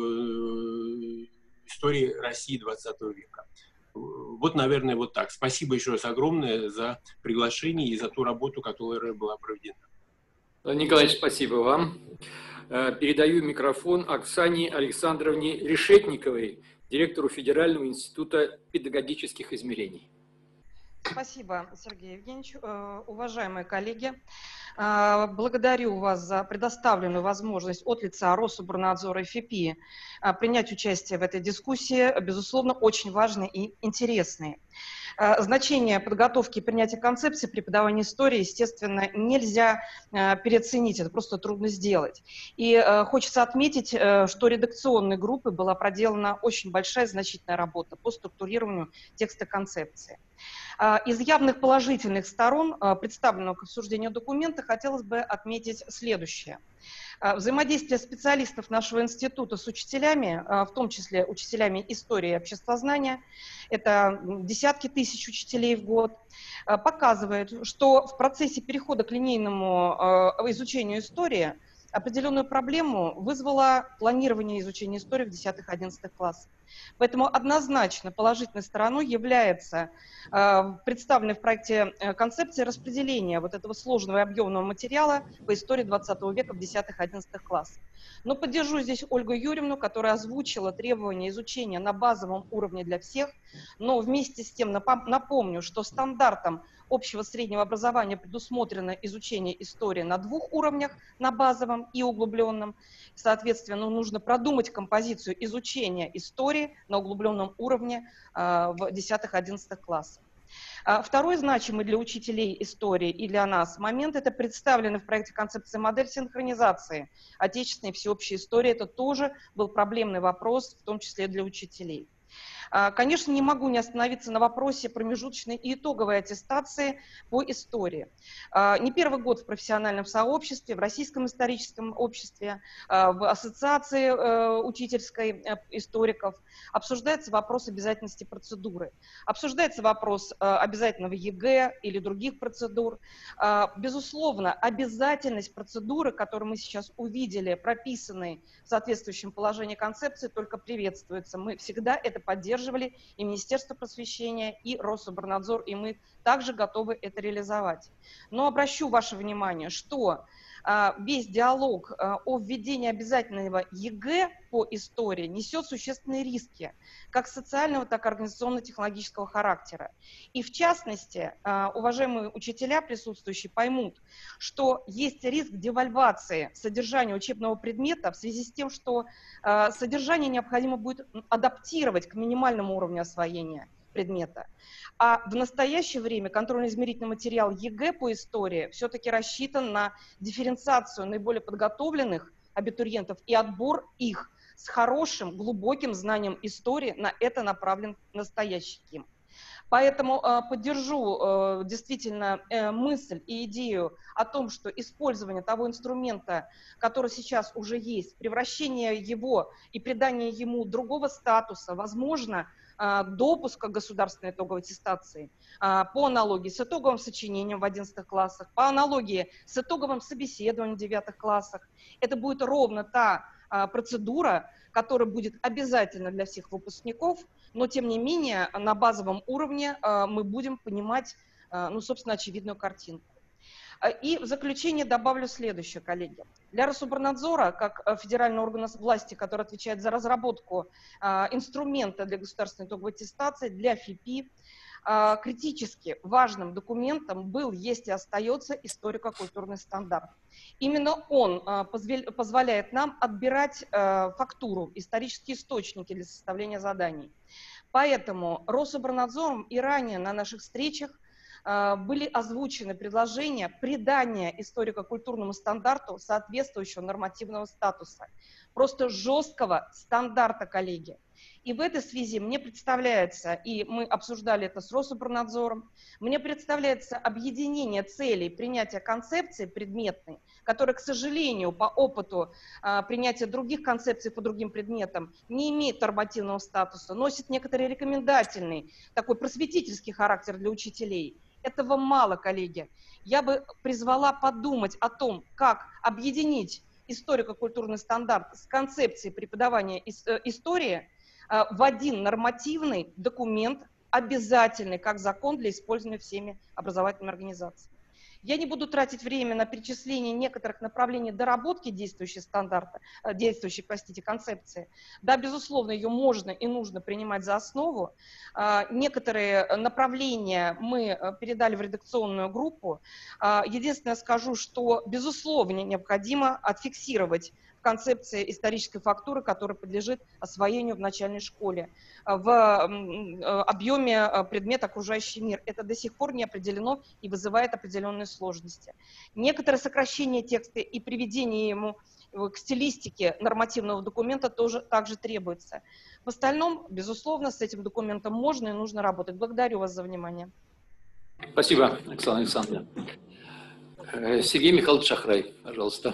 истории России 20 века. Вот, наверное, вот так. Спасибо еще раз огромное за приглашение и за ту работу, которая была проведена. Николаевич, спасибо вам. Передаю микрофон Оксане Александровне Решетниковой, директору Федерального института педагогических измерений. Спасибо, Сергей Евгеньевич. Уважаемые коллеги, благодарю вас за предоставленную возможность от лица Рособорнадзора и ФИПИ принять участие в этой дискуссии, безусловно, очень важной и интересной. Значение подготовки и принятия концепции преподавания истории, естественно, нельзя переоценить, это просто трудно сделать. И хочется отметить, что редакционной группой была проделана очень большая значительная работа по структурированию текста концепции. Из явных положительных сторон представленного к обсуждению документа хотелось бы отметить следующее. Взаимодействие специалистов нашего института с учителями, в том числе учителями истории и обществознания, это десятки тысяч учителей в год, показывает, что в процессе перехода к линейному изучению истории определенную проблему вызвало планирование изучения истории в 10-11 классах. Поэтому однозначно положительной стороной является представленная в проекте концепция распределения вот этого сложного и объемного материала по истории 20 века в 10-11 классах. Но поддержу здесь Ольгу Юрьевну, которая озвучила требования изучения на базовом уровне для всех, но вместе с тем напомню, что стандартом общего среднего образования предусмотрено изучение истории на 2 уровнях, на базовом и углубленном. Соответственно, нужно продумать композицию изучения истории на углубленном уровне в 10-11 классах. Второй значимый для учителей истории и для нас момент – это представленный в проекте концепции модель синхронизации отечественной и всеобщей истории. Это тоже был проблемный вопрос, в том числе для учителей. Конечно, не могу не остановиться на вопросе промежуточной и итоговой аттестации по истории. Не первый год в профессиональном сообществе, в Российском историческом обществе, в ассоциации учительской историков обсуждается вопрос обязательности процедуры. Обсуждается вопрос обязательного ЕГЭ или других процедур. Безусловно, обязательность процедуры, которую мы сейчас увидели, прописанной в соответствующем положении концепции, только приветствуется. Мы всегда это поддерживали, и Министерство просвещения, и Рособорнадзор, и мы также готовы это реализовать. Но обращу ваше внимание, что весь диалог о введении обязательного ЕГЭ по истории несет существенные риски, как социального, так и организационно-технологического характера. И в частности, уважаемые учителя присутствующие поймут, что есть риск девальвации содержания учебного предмета в связи с тем, что содержание необходимо будет адаптировать к минимальному уровню освоения предмета. А в настоящее время контрольно-измерительный материал ЕГЭ по истории все-таки рассчитан на дифференциацию наиболее подготовленных абитуриентов и отбор их с хорошим, глубоким знанием истории. На это направлен настоящий КИМ. Поэтому поддержу действительно мысль и идею о том, что использование того инструмента, который сейчас уже есть, превращение его и придание ему другого статуса, возможно, допуска к государственной итоговой аттестации по аналогии с итоговым сочинением в 11 классах, по аналогии с итоговым собеседованием в 9 классах. Это будет ровно та процедура, которая будет обязательна для всех выпускников, но тем не менее на базовом уровне мы будем понимать, ну, собственно, очевидную картинку. И в заключение добавлю следующее, коллеги. Для Рособорнадзора, как федерального органа власти, который отвечает за разработку инструмента для государственной итоговой аттестации, для ФИПИ, критически важным документом был, есть и остается историко-культурный стандарт. Именно он позволяет нам отбирать фактуру, исторические источники для составления заданий. Поэтому Рособорнадзором и ранее на наших встречах были озвучены предложения придания историко-культурному стандарту соответствующего нормативного статуса. Просто жесткого стандарта, коллеги. И в этой связи мне представляется, и мы обсуждали это с Рособорнадзором, мне представляется объединение целей принятия концепции предметной, которая, к сожалению, по опыту принятия других концепций по другим предметам не имеет нормативного статуса, носит некоторый рекомендательный, такой просветительский характер для учителей. Этого мало, коллеги. Я бы призвала подумать о том, как объединить историко-культурный стандарт с концепцией преподавания истории в один нормативный документ, обязательный как закон для использования всеми образовательными организациями. Я не буду тратить время на перечисление некоторых направлений доработки действующей концепции. Да, безусловно, ее можно и нужно принимать за основу. Некоторые направления мы передали в редакционную группу. Единственное скажу, что, безусловно, необходимо отфиксировать в концепции исторической фактуры, которая подлежит освоению в начальной школе, в объеме предмета «Окружающий мир». Это до сих пор не определено и вызывает определенные сложности. Некоторое сокращение текста и приведение ему к стилистике нормативного документа также требуется. В остальном, безусловно, с этим документом можно и нужно работать. Благодарю вас за внимание. Спасибо, Оксана Александровна. Сергей Михайлович Шахрай, пожалуйста.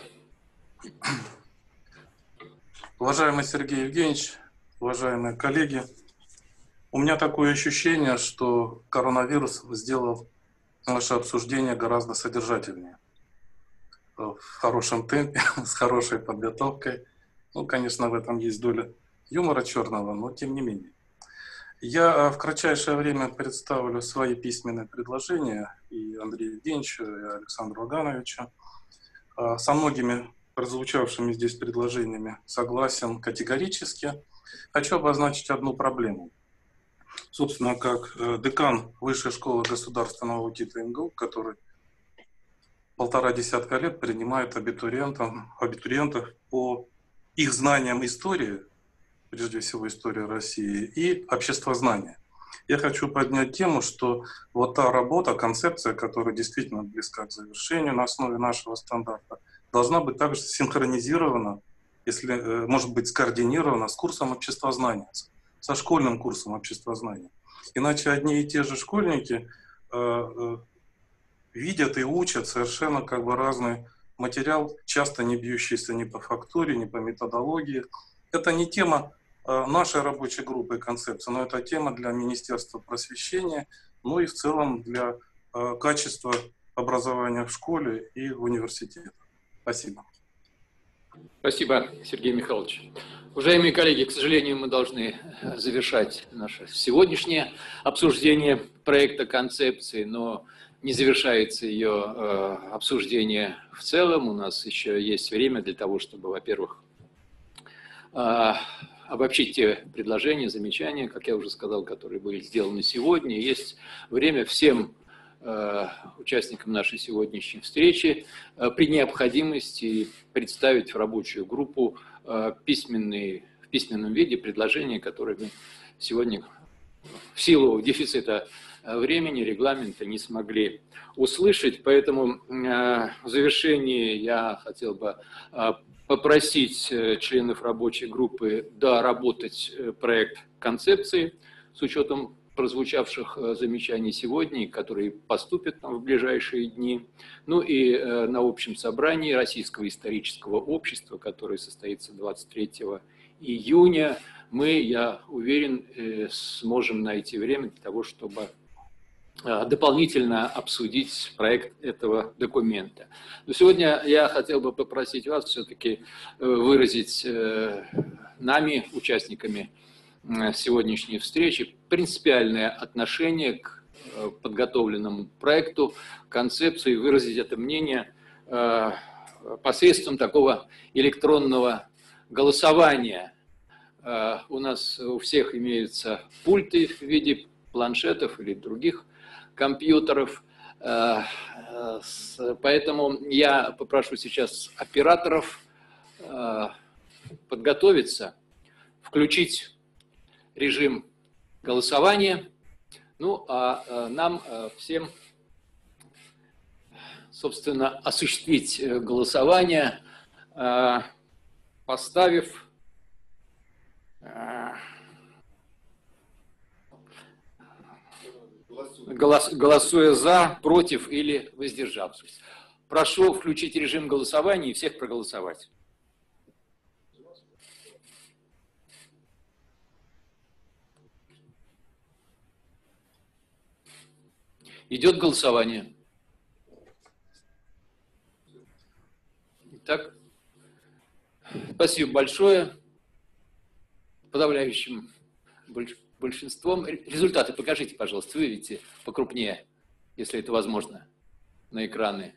Уважаемый Сергей Евгеньевич, уважаемые коллеги, у меня такое ощущение, что коронавирус сделал наше обсуждение гораздо содержательнее, в хорошем темпе, с хорошей подготовкой. Ну, конечно, в этом есть доля юмора черного, но тем не менее. Я в кратчайшее время представлю свои письменные предложения и Андрею Евгеньевичу, и Александру Агановичу. Со многими прозвучавшими здесь предложениями согласен категорически. Хочу обозначить одну проблему. Собственно, как декан Высшей школы государственного аудита МГУ, который 1,5 десятка лет принимает абитуриентов по их знаниям истории, прежде всего истории России, и обществознания. Я хочу поднять тему, что вот та работа, концепция, которая действительно близка к завершению на основе нашего стандарта, должна быть также синхронизирована, если, может быть, скоординирована с курсом обществознания, со школьным курсом обществознания. Иначе одни и те же школьники видят и учат совершенно как бы разный материал, часто не бьющийся ни по фактуре, ни по методологии. Это не тема нашей рабочей группы концепции, но это тема для Министерства просвещения, ну и в целом для качества образования в школе и в университете. Спасибо. Спасибо, Сергей Михайлович. Уважаемые коллеги, к сожалению, мы должны завершать наше сегодняшнее обсуждение проекта концепции, но не завершается ее обсуждение в целом. У нас еще есть время для того, чтобы, во-первых, обобщить те предложения, замечания, как я уже сказал, которые были сделаны сегодня. Есть время всем участникам нашей сегодняшней встречи при необходимости представить в рабочую группу в письменном виде предложения, которые мы сегодня в силу дефицита времени, регламента не смогли услышать. Поэтому в завершении я хотел бы попросить членов рабочей группы доработать проект концепции с учетом прозвучавших замечаний сегодня, которые поступят в ближайшие дни. Ну и на общем собрании Российского исторического общества, которое состоится 23 июня, мы, я уверен, сможем найти время для того, чтобы дополнительно обсудить проект этого документа. Но сегодня я хотел бы попросить вас все-таки выразить нами, участниками сегодняшней встречи, принципиальное отношение к подготовленному проекту, концепции, выразить это мнение посредством такого электронного голосования. У нас у всех имеются пульты в виде планшетов или других компьютеров, поэтому я попрошу сейчас операторов подготовиться, включить режим голосования, ну а нам всем, собственно, осуществить голосование, поставив голосуя за, против или воздержавшись. Прошу включить режим голосования и всех проголосовать. Идет голосование. Итак, спасибо большое. Подавляющим большинством. Результаты покажите, пожалуйста, выведите покрупнее, если это возможно, на экраны.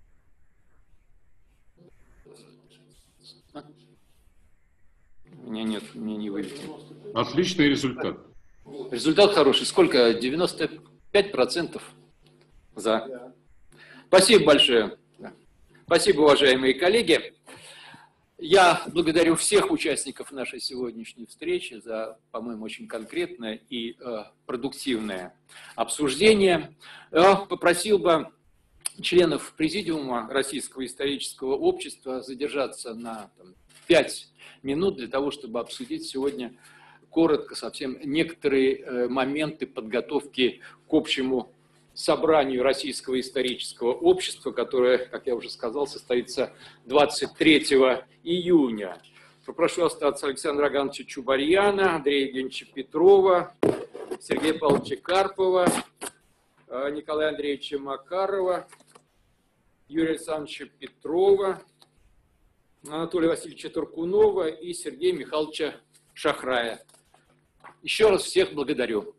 Меня нет, мне не выведено. Отличный результат. Результат хороший. Сколько? 95% за. Спасибо большое. Спасибо, уважаемые коллеги. Я благодарю всех участников нашей сегодняшней встречи за, по-моему, очень конкретное и продуктивное обсуждение. Попросил бы членов Президиума Российского исторического общества задержаться на 5 минут для того, чтобы обсудить сегодня коротко совсем некоторые моменты подготовки к общему собранию Российского исторического общества, которое, как я уже сказал, состоится 23 июня. Попрошу остаться Александра Агановича Чубарьяна, Андрея Евгеньевича Петрова, Сергея Павловича Карпова, Николая Андреевича Макарова, Юрия Александровича Петрова, Анатолия Васильевича Туркунова и Сергея Михайловича Шахрая. Еще раз всех благодарю.